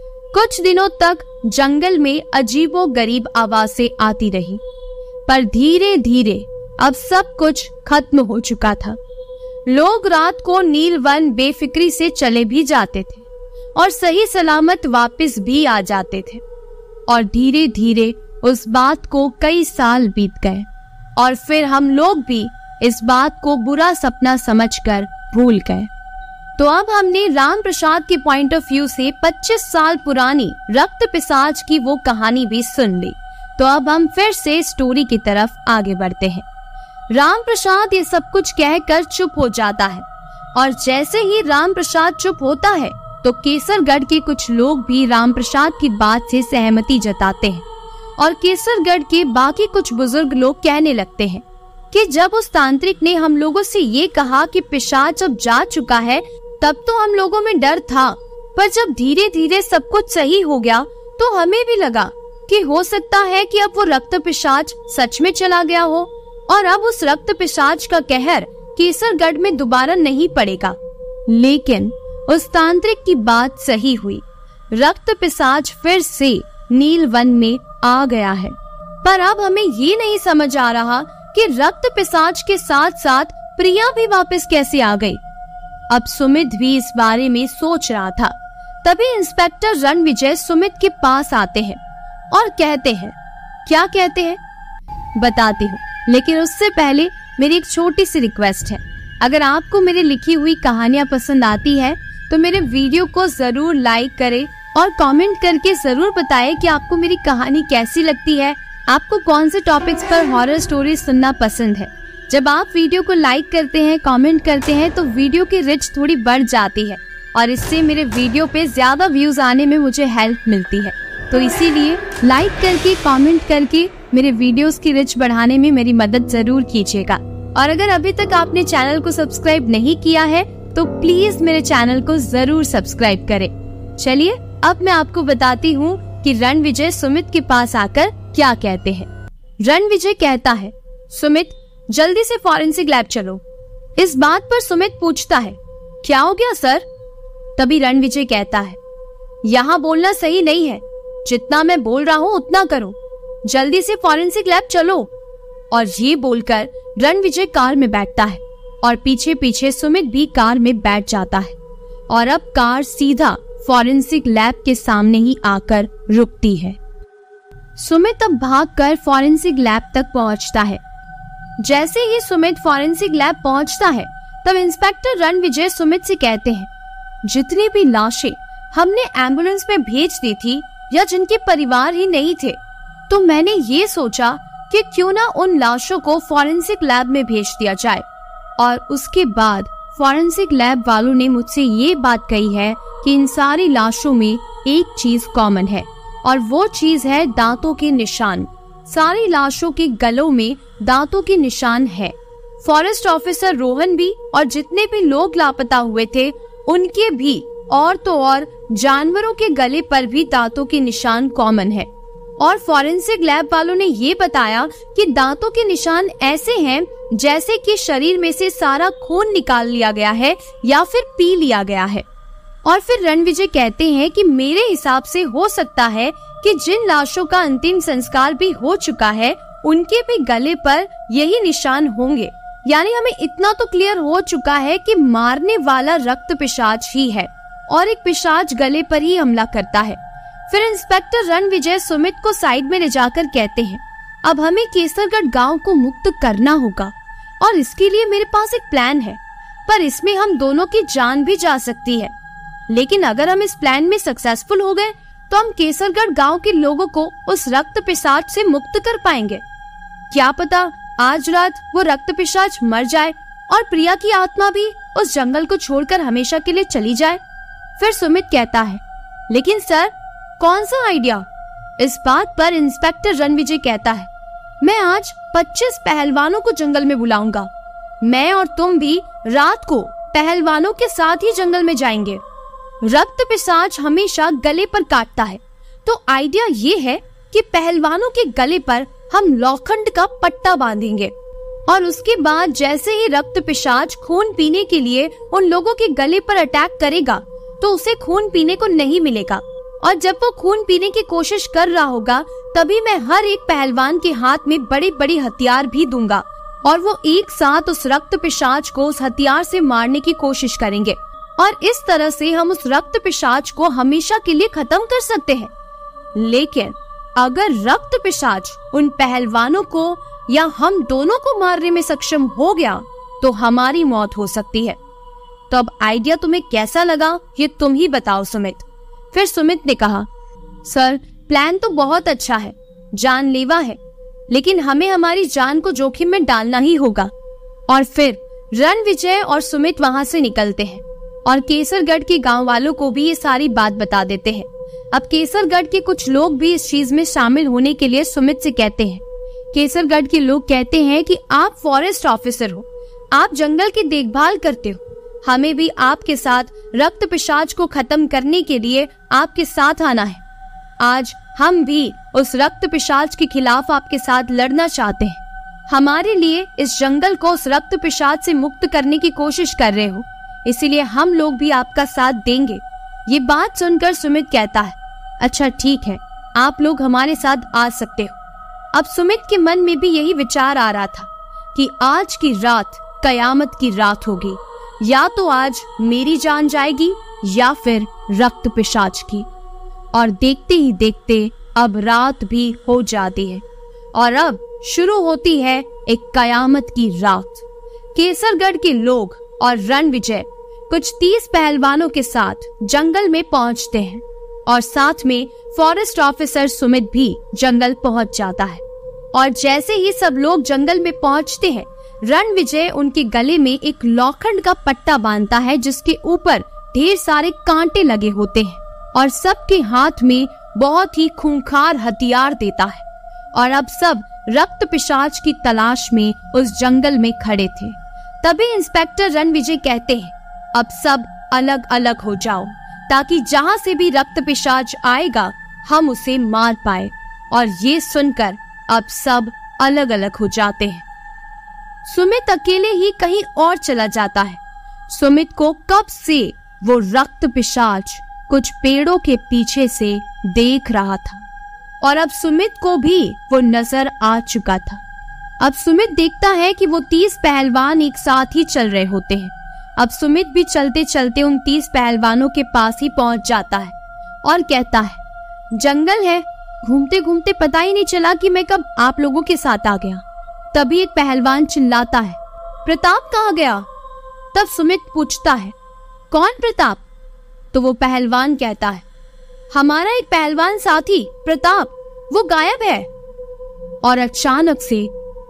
कुछ दिनों तक जंगल में अजीबोगरीब आवाजें आती रही, पर धीरे धीरे अब सब कुछ खत्म हो चुका था। लोग रात को नीलवन बेफिक्री से चले भी जाते थे और सही सलामत वापस भी आ जाते थे। और धीरे धीरे उस बात को कई साल बीत गए और फिर हम लोग भी इस बात को बुरा सपना समझकर भूल गए। तो अब हमने राम प्रसाद के पॉइंट ऑफ व्यू से 25 साल पुरानी रक्त पिशाच की वो कहानी भी सुन ली। तो अब हम फिर से स्टोरी की तरफ आगे बढ़ते हैं। राम प्रसाद ये सब कुछ कहकर चुप हो जाता है और जैसे ही राम प्रसाद चुप होता है तो केसरगढ़ के कुछ लोग भी राम प्रसाद की बात से सहमति जताते हैं और केसरगढ़ के बाकी कुछ बुजुर्ग लोग कहने लगते हैं कि जब उस तांत्रिक ने हम लोगों से ये कहा कि पिशाच अब जा चुका है, तब तो हम लोगों में डर था, पर जब धीरे धीरे सब कुछ सही हो गया तो हमें भी लगा कि हो सकता है कि अब वो रक्त पिशाच सच में चला गया हो और अब उस रक्त पिशाच का कहर केसरगढ़ में दोबारा नहीं पड़ेगा। लेकिन उस तांत्रिक की बात सही हुई। रक्त पिशाच फिर से नीलवन में आ गया है, पर अब हमें ये नहीं समझ आ रहा कि रक्त पिशाच के साथ साथ प्रिया भी वापस कैसे आ गई। अब सुमित भी इस बारे में सोच रहा था। तभी इंस्पेक्टर रणविजय सुमित के पास आते हैं और कहते हैं, क्या कहते हैं बताती हूँ, लेकिन उससे पहले मेरी एक छोटी सी रिक्वेस्ट है। अगर आपको मेरी लिखी हुई कहानियाँ पसंद आती है तो मेरे वीडियो को जरूर लाइक करें और कमेंट करके जरूर बताएं कि आपको मेरी कहानी कैसी लगती है, आपको कौन से टॉपिक्स पर हॉरर स्टोरी सुनना पसंद है। जब आप वीडियो को लाइक करते हैं, कमेंट करते हैं तो वीडियो की रीच थोड़ी बढ़ जाती है और इससे मेरे वीडियो पे ज्यादा व्यूज आने में मुझे हेल्प मिलती है। तो इसीलिए लाइक करके, कमेंट करके मेरे वीडियोस की रीच बढ़ाने में मेरी मदद जरूर कीजिएगा। और अगर अभी तक आपने चैनल को सब्सक्राइब नहीं किया है तो प्लीज मेरे चैनल को जरूर सब्सक्राइब करें। चलिए अब मैं आपको बताती हूँ कि रणविजय सुमित के पास आकर क्या कहते हैं। रणविजय कहता है, सुमित जल्दी से फॉरेंसिक लैब चलो। इस बात पर सुमित पूछता है, क्या हो गया सर? तभी रणविजय कहता है, यहाँ बोलना सही नहीं है, जितना मैं बोल रहा हूँ उतना करो, जल्दी से फॉरेंसिक लैब चलो। और ये बोलकर रणविजय कार में बैठता है और पीछे पीछे सुमित भी कार में बैठ जाता है और अब कार सीधा फॉरेंसिक लैब के सामने ही आकर रुकती है। सुमित अब भागकर फॉरेंसिक लैब तक पहुंचता है। जैसे ही सुमित फॉरेंसिक लैब पहुंचता है तब इंस्पेक्टर रणविजय सुमित से कहते हैं, जितनी भी लाशें हमने एम्बुलेंस में भेज दी थी या जिनके परिवार ही नहीं थे, तो मैंने ये सोचा कि क्यों ना उन लाशों को फॉरेंसिक लैब में भेज दिया जाए। और उसके बाद फॉरेंसिक लैब वालों ने मुझसे ये बात कही है कि इन सारी लाशों में एक चीज कॉमन है और वो चीज है दांतों के निशान। सारी लाशों के गलों में दांतों के निशान है। फॉरेस्ट ऑफिसर रोहन भी और जितने भी लोग लापता हुए थे उनके भी, और तो और जानवरों के गले पर भी दांतों के निशान कॉमन है। और फॉरेंसिक लैब वालों ने ये बताया कि दांतों के निशान ऐसे हैं जैसे कि शरीर में से सारा खून निकाल लिया गया है या फिर पी लिया गया है। और फिर रणविजय कहते हैं कि मेरे हिसाब से हो सकता है कि जिन लाशों का अंतिम संस्कार भी हो चुका है उनके भी गले पर यही निशान होंगे। यानी हमें इतना तो क्लियर हो चुका है कि मारने वाला रक्त पिशाच ही है और एक पिशाच गले पर ही हमला करता है। फिर इंस्पेक्टर रणविजय सुमित को साइड में ले जाकर कहते हैं, अब हमें केसरगढ़ गांव को मुक्त करना होगा और इसके लिए मेरे पास एक प्लान है, पर इसमें हम दोनों की जान भी जा सकती है। लेकिन अगर हम इस प्लान में सक्सेसफुल हो गए तो हम केसरगढ़ गांव के लोगों को उस रक्त पिशाच से मुक्त कर पाएंगे। क्या पता आज रात वो रक्त पिशाच मर जाए और प्रिया की आत्मा भी उस जंगल को छोड़कर हमेशा के लिए चली जाए। फिर सुमित कहता है, लेकिन सर कौन सा आइडिया? इस बात पर इंस्पेक्टर रणविजय कहता है, मैं आज 25 पहलवानों को जंगल में बुलाऊंगा। मैं और तुम भी रात को पहलवानों के साथ ही जंगल में जाएंगे। रक्त पिशाच हमेशा गले पर काटता है, तो आइडिया ये है कि पहलवानों के गले पर हम लोखंड का पट्टा बांधेंगे और उसके बाद जैसे ही रक्त पिशाच खून पीने के लिए उन लोगों के गले पर अटैक करेगा तो उसे खून पीने को नहीं मिलेगा, और जब वो खून पीने की कोशिश कर रहा होगा तभी मैं हर एक पहलवान के हाथ में बड़ी बड़ी हथियार भी दूंगा और वो एक साथ उस रक्त पिशाच को उस हथियार से मारने की कोशिश करेंगे और इस तरह से हम उस रक्त पिशाच को हमेशा के लिए खत्म कर सकते हैं। लेकिन अगर रक्त पिशाच उन पहलवानों को या हम दोनों को मारने में सक्षम हो गया तो हमारी मौत हो सकती है। तो अब आइडिया तुम्हें कैसा लगा ये तुम ही बताओ सुमित। फिर सुमित ने कहा, सर प्लान तो बहुत अच्छा है, जानलेवा है, लेकिन हमें हमारी जान को जोखिम में डालना ही होगा। और फिर रणविजय और सुमित वहां से निकलते हैं और केसरगढ़ के गांव वालों को भी ये सारी बात बता देते हैं। अब केसरगढ़ के कुछ लोग भी इस चीज में शामिल होने के लिए सुमित से कहते हैं। केसरगढ़ के लोग कहते हैं कि आप फॉरेस्ट ऑफिसर हो, आप जंगल की देखभाल करते हो, हमें भी आपके साथ रक्त पिशाच को खत्म करने के लिए आपके साथ आना है। आज हम भी उस रक्त पिशाच के खिलाफ आपके साथ लड़ना चाहते हैं। हमारे लिए इस जंगल को उस रक्त पिशाच से मुक्त करने की कोशिश कर रहे हो, इसीलिए हम लोग भी आपका साथ देंगे। ये बात सुनकर सुमित कहता है, अच्छा ठीक है, आप लोग हमारे साथ आ सकते हो। अब सुमित के मन में भी यही विचार आ रहा था कि आज की रात कयामत की रात होगी, या तो आज मेरी जान जाएगी या फिर रक्त पिशाच की। और देखते ही देखते अब रात भी हो जाती है और अब शुरू होती है एक कयामत की रात। केसरगढ़ के लोग और रणविजय कुछ 30 पहलवानों के साथ जंगल में पहुंचते हैं और साथ में फॉरेस्ट ऑफिसर सुमित भी जंगल पहुंच जाता है। और जैसे ही सब लोग जंगल में पहुंचते हैं, रणविजय उनके गले में एक लोखंड का पट्टा बांधता है जिसके ऊपर ढेर सारे कांटे लगे होते हैं और सबके हाथ में बहुत ही खूंखार हथियार देता है। और अब सब रक्त पिशाच की तलाश में उस जंगल में खड़े थे। तभी इंस्पेक्टर रणविजय कहते हैं, अब सब अलग अलग हो जाओ ताकि जहां से भी रक्त पिशाच आएगा हम उसे मार पाए। और ये सुनकर अब सब अलग अलग हो जाते हैं। सुमित अकेले ही कहीं और चला जाता है। सुमित को कब से वो रक्त पिशाच कुछ पेड़ों के पीछे से देख रहा था और अब सुमित को भी वो नजर आ चुका था। अब सुमित देखता है कि वो 30 पहलवान एक साथ ही चल रहे होते हैं। अब सुमित भी चलते चलते उन 30 पहलवानों के पास ही पहुंच जाता है और कहता है, जंगल है, घूमते घूमते पता ही नहीं चला कि मैं कब आप लोगों के साथ आ गया। तभी एक पहलवान चिल्लाता है, प्रताप कहाँ गया? तब सुमित पूछता है, कौन प्रताप? तो वो पहलवान कहता है, हमारा एक पहलवान साथी प्रताप, वो गायब है। और अचानक से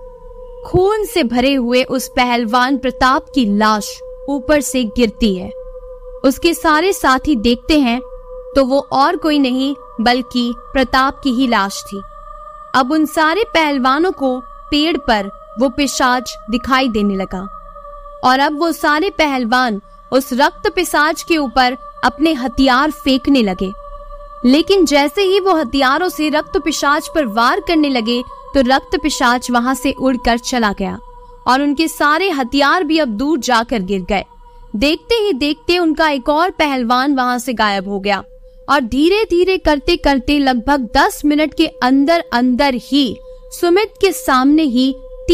खून से भरे हुए उस पहलवान प्रताप की लाश ऊपर से गिरती है। उसके सारे साथी देखते हैं तो वो और कोई नहीं बल्कि प्रताप की ही लाश थी। अब उन सारे पहलवानों को पेड़ पर वो पिशाच दिखाई देने लगा और अब वो सारे पहलवान उस रक्त पिशाच के ऊपर अपने हथियार फेंकने लगे। लेकिन जैसे ही वो हथियारों से रक्त पिशाच पर वार करने लगे तो रक्त पिशाच वहां से उड़कर चला गया और उनके सारे हथियार भी अब दूर जाकर गिर गए। देखते ही देखते उनका एक और पहलवान वहां से गायब हो गया और धीरे धीरे करते करते लगभग 10 मिनट के अंदर अंदर ही सुमित के सामने ही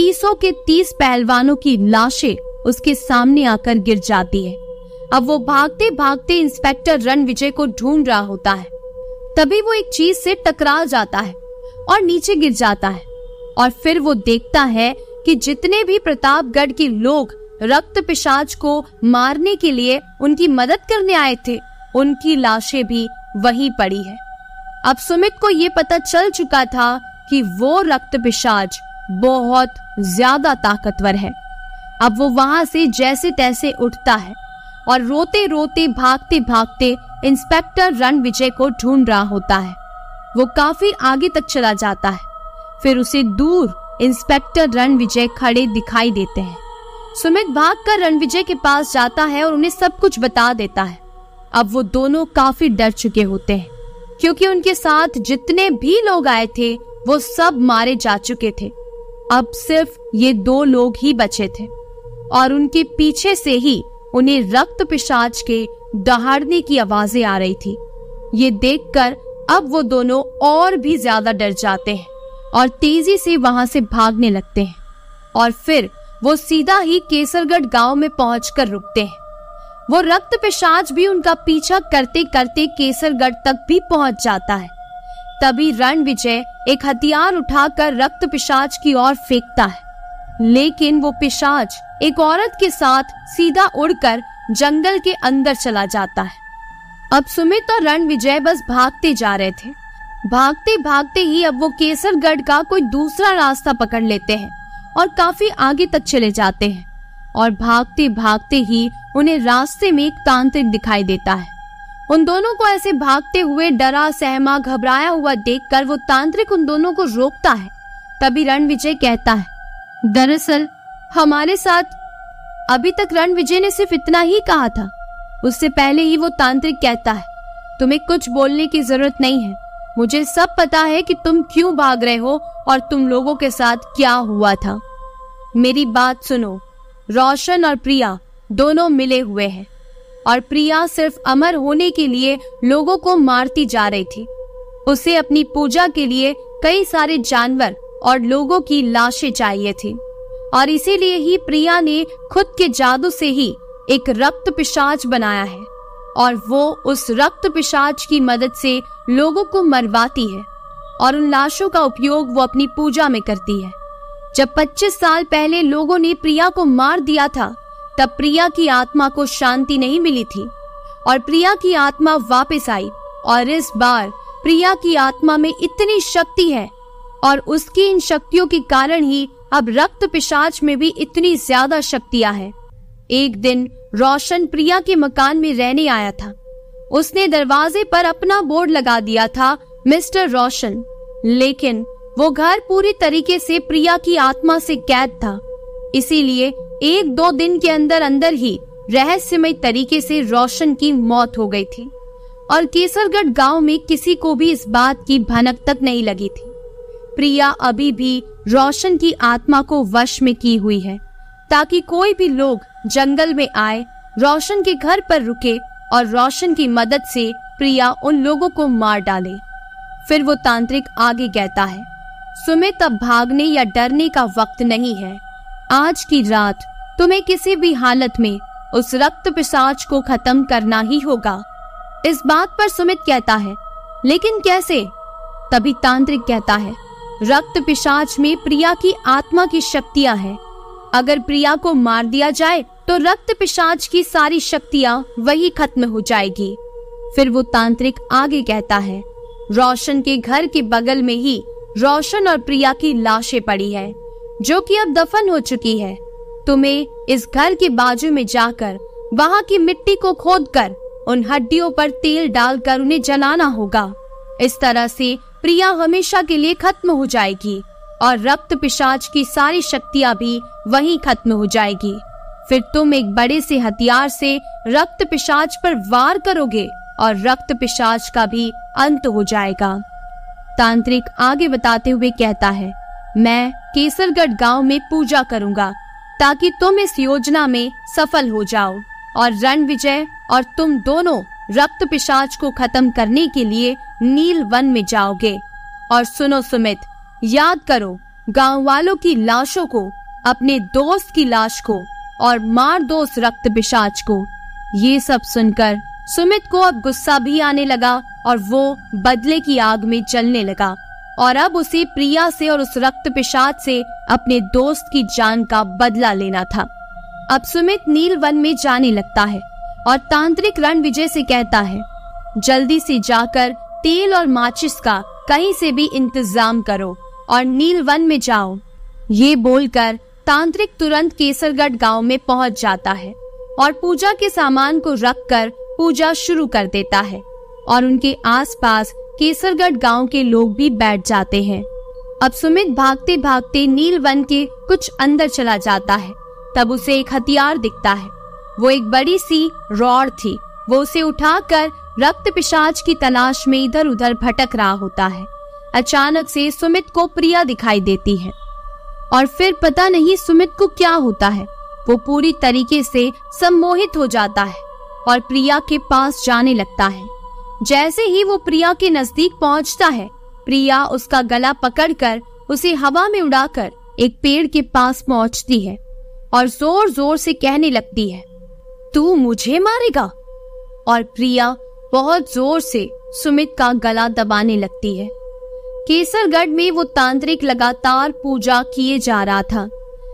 30 पहलवानों की लाशें उसके सामने आकर गिर जाती है। अब वो भागते भागते इंस्पेक्टर रणविजय को ढूंढ रहा होता है। तभी वो एक चीज से टकरा जाता है और नीचे गिर जाता है और फिर वो देखता है कि जितने भी प्रतापगढ़ के लोग रक्त पिशाच को मारने के लिए उनकी मदद करने आए थे, उनकी लाशें भी वहीं पड़ी है। अब सुमित को ये पता चल चुका था कि वो रक्त पिशाच बहुत ज्यादा ताकतवर है। अब वो वहां से जैसे तैसे उठता है और रोते रोते भागते भागते इंस्पेक्टर रणविजय को ढूंढ रहा होता है। वो काफी आगे तक चला जाता है, फिर उसे दूर इंस्पेक्टर रणविजय खड़े दिखाई देते हैं। सुमित भागकर रणविजय के पास जाता है और उन्हें सब कुछ बता देता है। अब वो दोनों काफी डर चुके होते हैं क्योंकि उनके साथ जितने भी लोग आए थे वो सब मारे जा चुके थे। अब सिर्फ ये 2 लोग ही बचे थे और उनके पीछे से ही उन्हें रक्त पिशाच के दहाड़ने की आवाजें आ रही थी। ये देखकर अब वो दोनों और भी ज्यादा डर जाते हैं और तेजी से वहां से भागने लगते हैं और फिर वो सीधा ही केसरगढ़ गांव में पहुंचकर रुकते हैं। वो रक्त पिशाच भी उनका पीछा करते करते केसरगढ़ तक भी पहुंच जाता है। तभी रणविजय एक हथियार उठाकर रक्त पिशाच की ओर फेंकता है, लेकिन वो पिशाच एक औरत के साथ सीधा उड़कर जंगल के अंदर चला जाता है। अब सुमित और रणविजय बस भागते जा रहे थे। भागते भागते ही अब वो केसरगढ़ का कोई दूसरा रास्ता पकड़ लेते हैं और काफी आगे तक चले जाते हैं और भागते भागते ही उन्हें रास्ते में एक तांत्रिक दिखाई देता है। उन दोनों को ऐसे भागते हुए डरा सहमा घबराया हुआ देखकर वो तांत्रिक उन दोनों को रोकता है। तभी रणविजय कहता है, दरअसल हमारे साथ। अभी तक रणविजय ने सिर्फ इतना ही कहा था। उससे पहले ही वो तांत्रिक कहता है, तुम्हें कुछ बोलने की जरूरत नहीं है, मुझे सब पता है कि तुम क्यों भाग रहे हो और तुम लोगों के साथ क्या हुआ था। मेरी बात सुनो, रोशन और प्रिया दोनों मिले हुए हैं और प्रिया सिर्फ अमर होने के लिए लोगों को मारती जा रही थी। उसे अपनी पूजा के लिए कई सारे जानवर और लोगों की लाशें चाहिए थी और इसीलिए ही प्रिया ने खुद के जादू से ही एक रक्त पिशाच बनाया है और वो उस रक्त पिशाच की मदद से लोगों को मरवाती है और उन लाशों का उपयोग वो अपनी पूजा में करती है। जब 25 साल पहले लोगों ने प्रिया को मार दिया था, तब प्रिया की आत्मा को शांति नहीं मिली थी और प्रिया की आत्मा वापस आई और इस बार प्रिया की आत्मा में इतनी शक्ति है और उसकी इन शक्तियों के कारण ही अब रक्त पिशाच में भी इतनी ज्यादा शक्तियां हैं। एक दिन रोशन प्रिया के मकान में रहने आया था। उसने दरवाजे पर अपना बोर्ड लगा दिया था, मिस्टर रोशन, लेकिन वो घर पूरी तरीके से प्रिया की आत्मा से कैद था। इसीलिए 1-2 दिन के अंदर अंदर ही रहस्यमय तरीके से रोशन की मौत हो गई थी और केसरगढ़ गांव में किसी को भी इस बात की भनक तक नहीं लगी थी। प्रिया अभी भी रोशन की आत्मा को वश में की हुई है ताकि कोई भी लोग जंगल में आए, रोशन के घर पर रुके और रोशन की मदद से प्रिया उन लोगों को मार डाले। फिर वो तांत्रिक आगे कहता है, सुमित, अब भागने या डरने का वक्त नहीं है। आज की रात तुम्हें किसी भी हालत में उस रक्त पिशाच को खत्म करना ही होगा। इस बात पर सुमित कहता है, लेकिन कैसे? तभी तांत्रिक कहता है, रक्त पिशाच में प्रिया की आत्मा की शक्तियां हैं। अगर प्रिया को मार दिया जाए तो रक्त पिशाच की सारी शक्तियां वही खत्म हो जाएगी। फिर वो तांत्रिक आगे कहता है, रोशन के घर के बगल में ही रोशन और प्रिया की लाशें पड़ी है जो कि अब दफन हो चुकी है। तुम्हें इस घर के बाजू में जाकर वहां की मिट्टी को खोदकर उन हड्डियों पर तेल डालकर उन्हें जलाना होगा। इस तरह से प्रिया हमेशा के लिए खत्म हो जाएगी और रक्त पिशाच की सारी शक्तियां भी वहीं खत्म हो जाएगी। फिर तुम एक बड़े से हथियार से रक्त पिशाच पर वार करोगे और रक्त पिशाच का भी अंत हो जाएगा। तांत्रिक आगे बताते हुए कहता है, मैं केसरगढ़ गांव में पूजा करूंगा ताकि तुम इस योजना में सफल हो जाओ। और रणविजय और तुम दोनों रक्त पिशाच को खत्म करने के लिए नील वन में जाओगे। और सुनो सुमित, याद करो गांव वालों की लाशों को, अपने दोस्त की लाश को, और मार दो उस रक्त पिशाच को। ये सब सुनकर सुमित को अब गुस्सा भी आने लगा और वो बदले की आग में जलने लगा और अब उसे प्रिया से और उस रक्त पिशाच से अपने दोस्त की जान का बदला लेना था। अब सुमित नील वन में जाने लगता है और तांत्रिक रणविजय से कहता है, जल्दी से जाकर तेल और माचिस का कहीं से भी इंतजाम करो और नील वन में जाओ। ये बोलकर तांत्रिक तुरंत केसरगढ़ गांव में पहुंच जाता है और पूजा के सामान को रखकर पूजा शुरू कर देता है और उनके आसपास केसरगढ़ गांव के लोग भी बैठ जाते हैं। अब सुमित भागते भागते नील वन के कुछ अंदर चला जाता है। तब उसे एक हथियार दिखता है। वो एक बड़ी सी रॉड थी। वो उसे उठाकर रक्त पिशाच की तलाश में इधर उधर भटक रहा होता है। अचानक से सुमित को प्रिया दिखाई देती है और फिर पता नहीं सुमित को क्या होता है। वो पूरी तरीके से सम्मोहित हो जाता है और प्रिया के पास जाने लगता है। जैसे ही वो प्रिया के नजदीक पहुंचता है, प्रिया उसका गला पकड़कर उसे हवा में उड़ाकर एक पेड़ के पास पहुंचती है और जोर जोर से कहने लगती है, तू मुझे मारेगा। और प्रिया बहुत जोर से सुमित का गला दबाने लगती है। केसरगढ़ में वो तांत्रिक लगातार पूजा किए जा रहा था।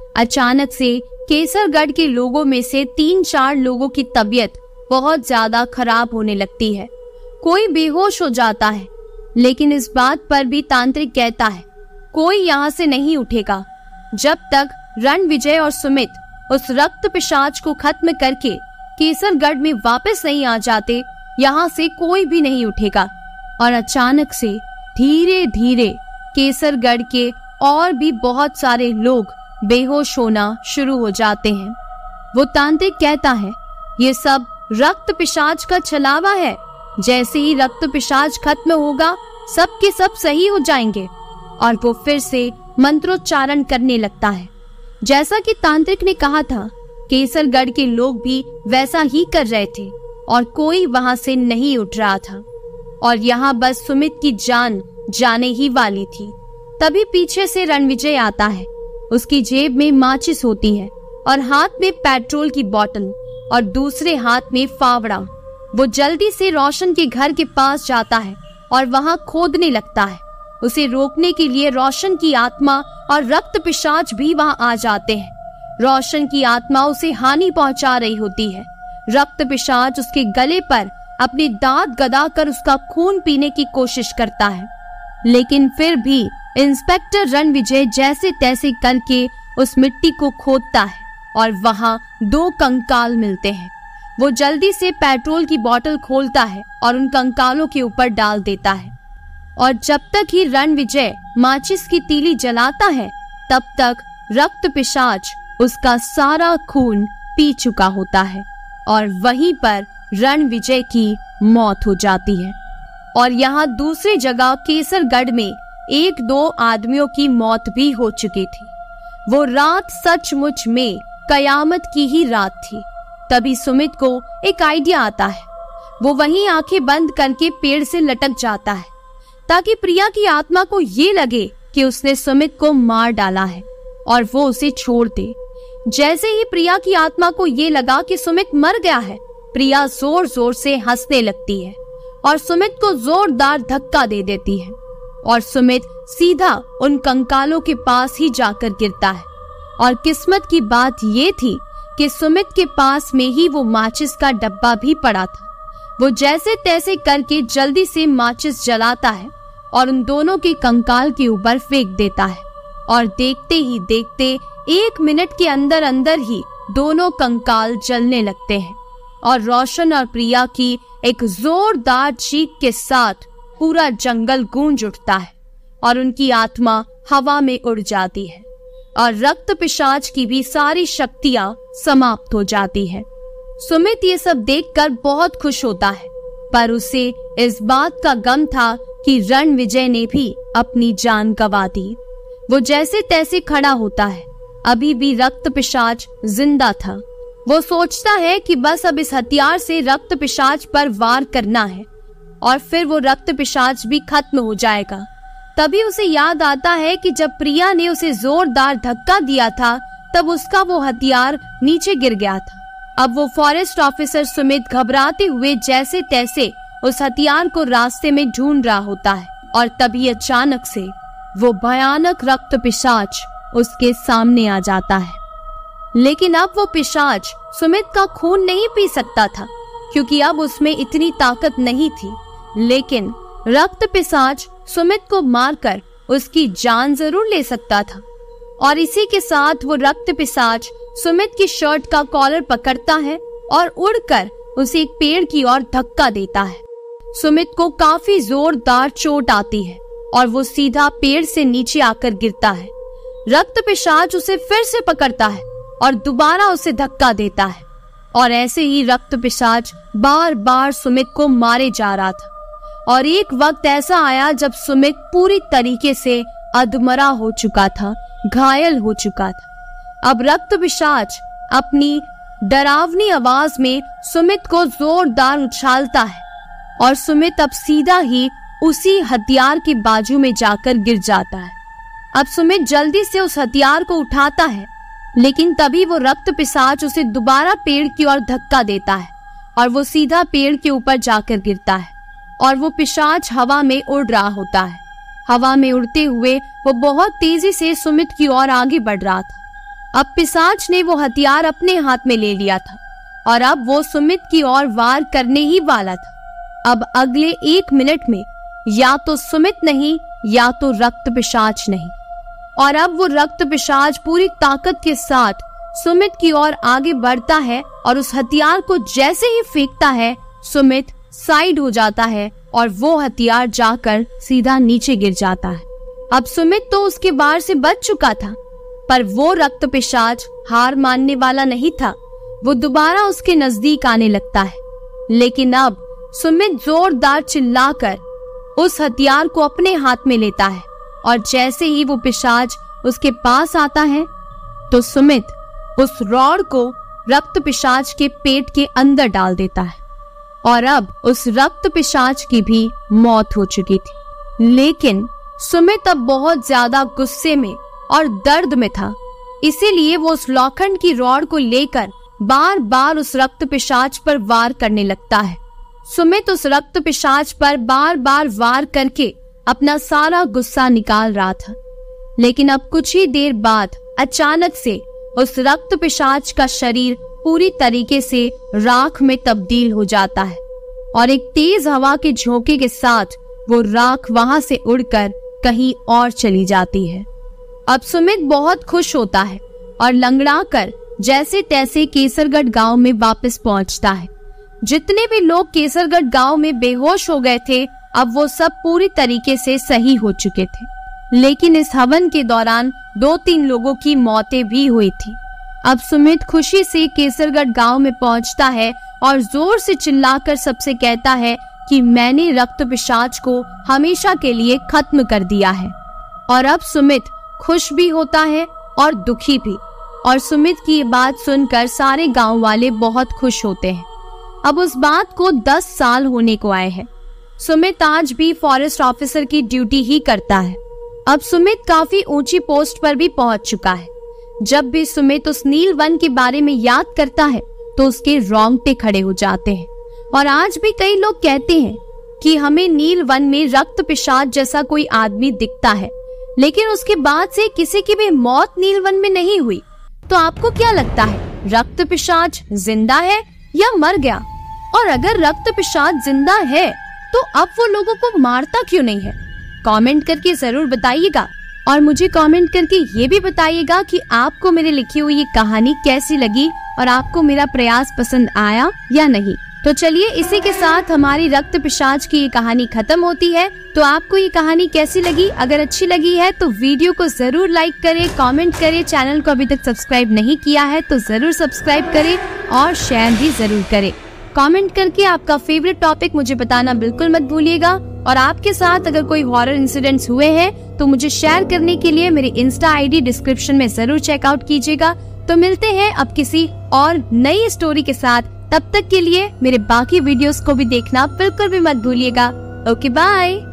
अचानक से केसरगढ़ के लोगों में से 3-4 लोगों की तबीयत बहुत ज्यादा खराब होने लगती है। कोई बेहोश हो जाता है, लेकिन इस बात पर भी तांत्रिक कहता है, कोई यहाँ से नहीं उठेगा जब तक रणविजय और सुमित उस रक्त पिशाच को खत्म करके केसरगढ़ में वापस नहीं आ जाते। यहाँ से कोई भी नहीं उठेगा। और अचानक से धीरे धीरे केसरगढ़ के और भी बहुत सारे लोग बेहोश होना शुरू हो जाते हैं। वो तांत्रिक कहता है, ये सब रक्त पिशाच का छलावा है। जैसे ही रक्त पिशाच खत्म होगा, सब के सब सही हो जाएंगे। और वो फिर से मंत्रोच्चारण करने लगता है। जैसा कि तांत्रिक ने कहा था, केसरगढ़ के लोग भी वैसा ही कर रहे थे और कोई वहां से नहीं उठ रहा था और यहाँ बस सुमित की जान जाने ही वाली थी। तभी पीछे से रणविजय आता है। उसकी जेब में माचिस होती है और हाथ में पेट्रोल की बोतल और दूसरे हाथ में फावड़ा। वो जल्दी से रोशन के घर के पास जाता है और वहां खोदने लगता है। उसे रोकने के लिए रोशन की आत्मा और रक्त पिशाच भी वहां आ जाते हैं। रोशन की आत्मा उसे हानि पहुंचा रही होती है। रक्त पिशाच उसके गले पर अपने दांत गदाकर उसका खून पीने की कोशिश करता है, लेकिन फिर भी इंस्पेक्टर रणविजय जैसे तैसे करके उस मिट्टी को खोदता है और वहां 2 कंकाल मिलते हैं। वो जल्दी से पेट्रोल की बोतल खोलता है और उन कंकालों के ऊपर डाल देता है और जब तक ही रणविजय माचिस की तीली जलाता है, तब तक रक्त पिशाच उसका सारा खून पी चुका होता है और वहीं पर रणविजय की मौत हो जाती है। और यहाँ दूसरी जगह केसरगढ़ में 1-2 आदमियों की मौत भी हो चुकी थी। वो रात सचमुच में कयामत की ही रात थी। तभी सुमित को एक आइडिया आता है। वो वहीं आंखें बंद करके पेड़ से लटक जाता है ताकि प्रिया की आत्मा को ये लगे कि उसने सुमित को मार डाला है और वो उसे छोड़ दे। जैसे ही प्रिया की आत्मा को ये लगा कि सुमित मर गया है, प्रिया जोर जोर से हंसने लगती है और सुमित को जोरदार धक्का दे देती है और सुमित सीधा उन कंकालों के पास ही जाकर गिरता है। और किस्मत की बात ये थी कि सुमित के पास में ही वो माचिस का डब्बा भी पड़ा था। वो जैसे तैसे करके जल्दी से माचिस जलाता है और उन दोनों के कंकाल के ऊपर फेंक देता है और देखते ही देखते 1 मिनट के अंदर अंदर ही दोनों कंकाल जलने लगते हैं और रोशन और प्रिया की एक जोरदार चीख के साथ पूरा जंगल गूंज उठता है और उनकी आत्मा हवा में उड़ जाती है और रक्त पिशाच की भी सारी शक्तियां समाप्त हो जाती है। सुमित ये सब देखकर बहुत खुश होता है, पर उसे इस बात का गम था कि रणविजय ने भी अपनी जान गंवा दी। वो जैसे तैसे खड़ा होता है। अभी भी रक्त पिशाच जिंदा था। वो सोचता है कि बस अब इस हथियार से रक्त पिशाच पर वार करना है और फिर वो रक्त पिशाच भी खत्म हो जाएगा। तभी उसे याद आता है कि जब प्रिया ने उसे जोरदार धक्का दिया था तब उसका वो हथियार नीचे गिर गया था। अब वो फॉरेस्ट ऑफिसर सुमित घबराते हुए जैसे तैसे उस हथियार को रास्ते में ढूंढ रहा होता है और तभी अचानक से वो भयानक रक्त पिशाच उसके सामने आ जाता है। लेकिन अब वो पिशाच सुमित का खून नहीं पी सकता था क्योंकि अब उसमें इतनी ताकत नहीं थी, लेकिन रक्त पिशाच सुमित को मारकर उसकी जान जरूर ले सकता था। और इसी के साथ वो रक्त पिशाच सुमित की शर्ट का कॉलर पकड़ता है और उड़कर उसे एक पेड़ की ओर धक्का देता है। सुमित को काफी जोरदार चोट आती है और वो सीधा पेड़ से नीचे आकर गिरता है। रक्त पिशाच उसे फिर से पकड़ता है और दोबारा उसे धक्का देता है और ऐसे ही रक्त पिशाच बार बार सुमित को मारे जा रहा था। और एक वक्त ऐसा आया जब सुमित पूरी तरीके से अधमरा हो चुका था, घायल हो चुका था। अब रक्त पिशाच अपनी डरावनी आवाज में सुमित को जोरदार उछालता है और सुमित अब सीधा ही उसी हथियार के बाजू में जाकर गिर जाता है। अब सुमित जल्दी से उस हथियार को उठाता है, लेकिन तभी वो रक्त पिशाच उसे दोबारा पेड़ की ओर धक्का देता है और वो सीधा पेड़ के ऊपर जाकर गिरता है और वो पिशाच हवा में उड़ रहा होता है। हवा में उड़ते हुए वो बहुत तेजी से सुमित की ओर आगे बढ़ रहा था। अब पिशाच ने वो हथियार अपने हाथ में ले लिया था और अब वो सुमित की ओर वार करने ही वाला था। अब अगले 1 मिनट में या तो सुमित नहीं या तो रक्त पिशाच नहीं। और अब वो रक्त पिशाच पूरी ताकत के साथ सुमित की ओर आगे बढ़ता है और उस हथियार को जैसे ही फेंकता है सुमित साइड हो जाता है और वो हथियार जाकर सीधा नीचे गिर जाता है। अब सुमित तो उसके वार से बच चुका था, पर वो रक्त पिशाच हार मानने वाला नहीं था। वो दोबारा उसके नजदीक आने लगता है, लेकिन अब सुमित जोरदार चिल्लाकर उस हथियार को अपने हाथ में लेता है और जैसे ही वो पिशाच उसके पास आता है तो सुमित उस रॉड को रक्त पिशाच के पेट के अंदर डाल देता है और अब उस रक्त पिशाच की भी मौत हो चुकी थी। लेकिन सुमित अब बहुत ज्यादा गुस्से में और दर्द में था, इसीलिए वो उस लोखंड की रॉड को लेकर बार बार उस रक्त पिशाच पर वार करने लगता है। सुमित उस रक्त पिशाच पर बार बार वार करके अपना सारा गुस्सा निकाल रहा था, लेकिन अब कुछ ही देर बाद अचानक से उस रक्त पिशाच का शरीर पूरी तरीके से राख में तब्दील हो जाता है और एक तेज हवा के झोंके के साथ वो राख वहां से उड़कर कहीं और चली जाती है। अब सुमित बहुत खुश होता है और लंगड़ाकर जैसे तैसे केसरगढ़ गांव में वापस पहुंचता है। जितने भी लोग केसरगढ़ गांव में बेहोश हो गए थे, अब वो सब पूरी तरीके से सही हो चुके थे, लेकिन इस हवन के दौरान 2-3 लोगों की मौतें भी हुई थी। अब सुमित खुशी से केसरगढ़ गांव में पहुंचता है और जोर से चिल्लाकर सबसे कहता है कि मैंने रक्त पिशाच को हमेशा के लिए खत्म कर दिया है। और अब सुमित खुश भी होता है और दुखी भी, और सुमित की ये बात सुनकर सारे गांव वाले बहुत खुश होते हैं। अब उस बात को 10 साल होने को आए हैं। सुमित आज भी फॉरेस्ट ऑफिसर की ड्यूटी ही करता है। अब सुमित काफी ऊंची पोस्ट पर भी पहुंच चुका है। जब भी सुमित उस नील वन के बारे में याद करता है तो उसके रोंगटे खड़े हो जाते हैं। और आज भी कई लोग कहते हैं कि हमें नील वन में रक्त पिशाच जैसा कोई आदमी दिखता है, लेकिन उसके बाद से किसी की भी मौत नील वन में नहीं हुई। तो आपको क्या लगता है, रक्त पिशाच जिंदा है या मर गया? और अगर रक्त पिशाच जिंदा है तो अब वो लोगों को मारता क्यों नहीं है? कमेंट करके जरूर बताइएगा। और मुझे कमेंट करके ये भी बताइएगा कि आपको मेरे लिखी हुई ये कहानी कैसी लगी और आपको मेरा प्रयास पसंद आया या नहीं। तो चलिए इसी के साथ हमारी रक्त पिशाच की ये कहानी खत्म होती है। तो आपको ये कहानी कैसी लगी? अगर अच्छी लगी है तो वीडियो को जरूर लाइक करें, कमेंट करें। चैनल को अभी तक सब्सक्राइब नहीं किया है तो जरूर सब्सक्राइब करें और शेयर भी जरूर करें। कमेंट करके आपका फेवरेट टॉपिक मुझे बताना बिल्कुल मत भूलिएगा। और आपके साथ अगर कोई हॉरर इंसिडेंट्स हुए हैं तो मुझे शेयर करने के लिए मेरी इंस्टा आईडी डिस्क्रिप्शन में जरूर चेकआउट कीजिएगा। तो मिलते हैं अब किसी और नई स्टोरी के साथ। तब तक के लिए मेरे बाकी वीडियोस को भी देखना बिल्कुल भी मत भूलिएगा। Okay bye.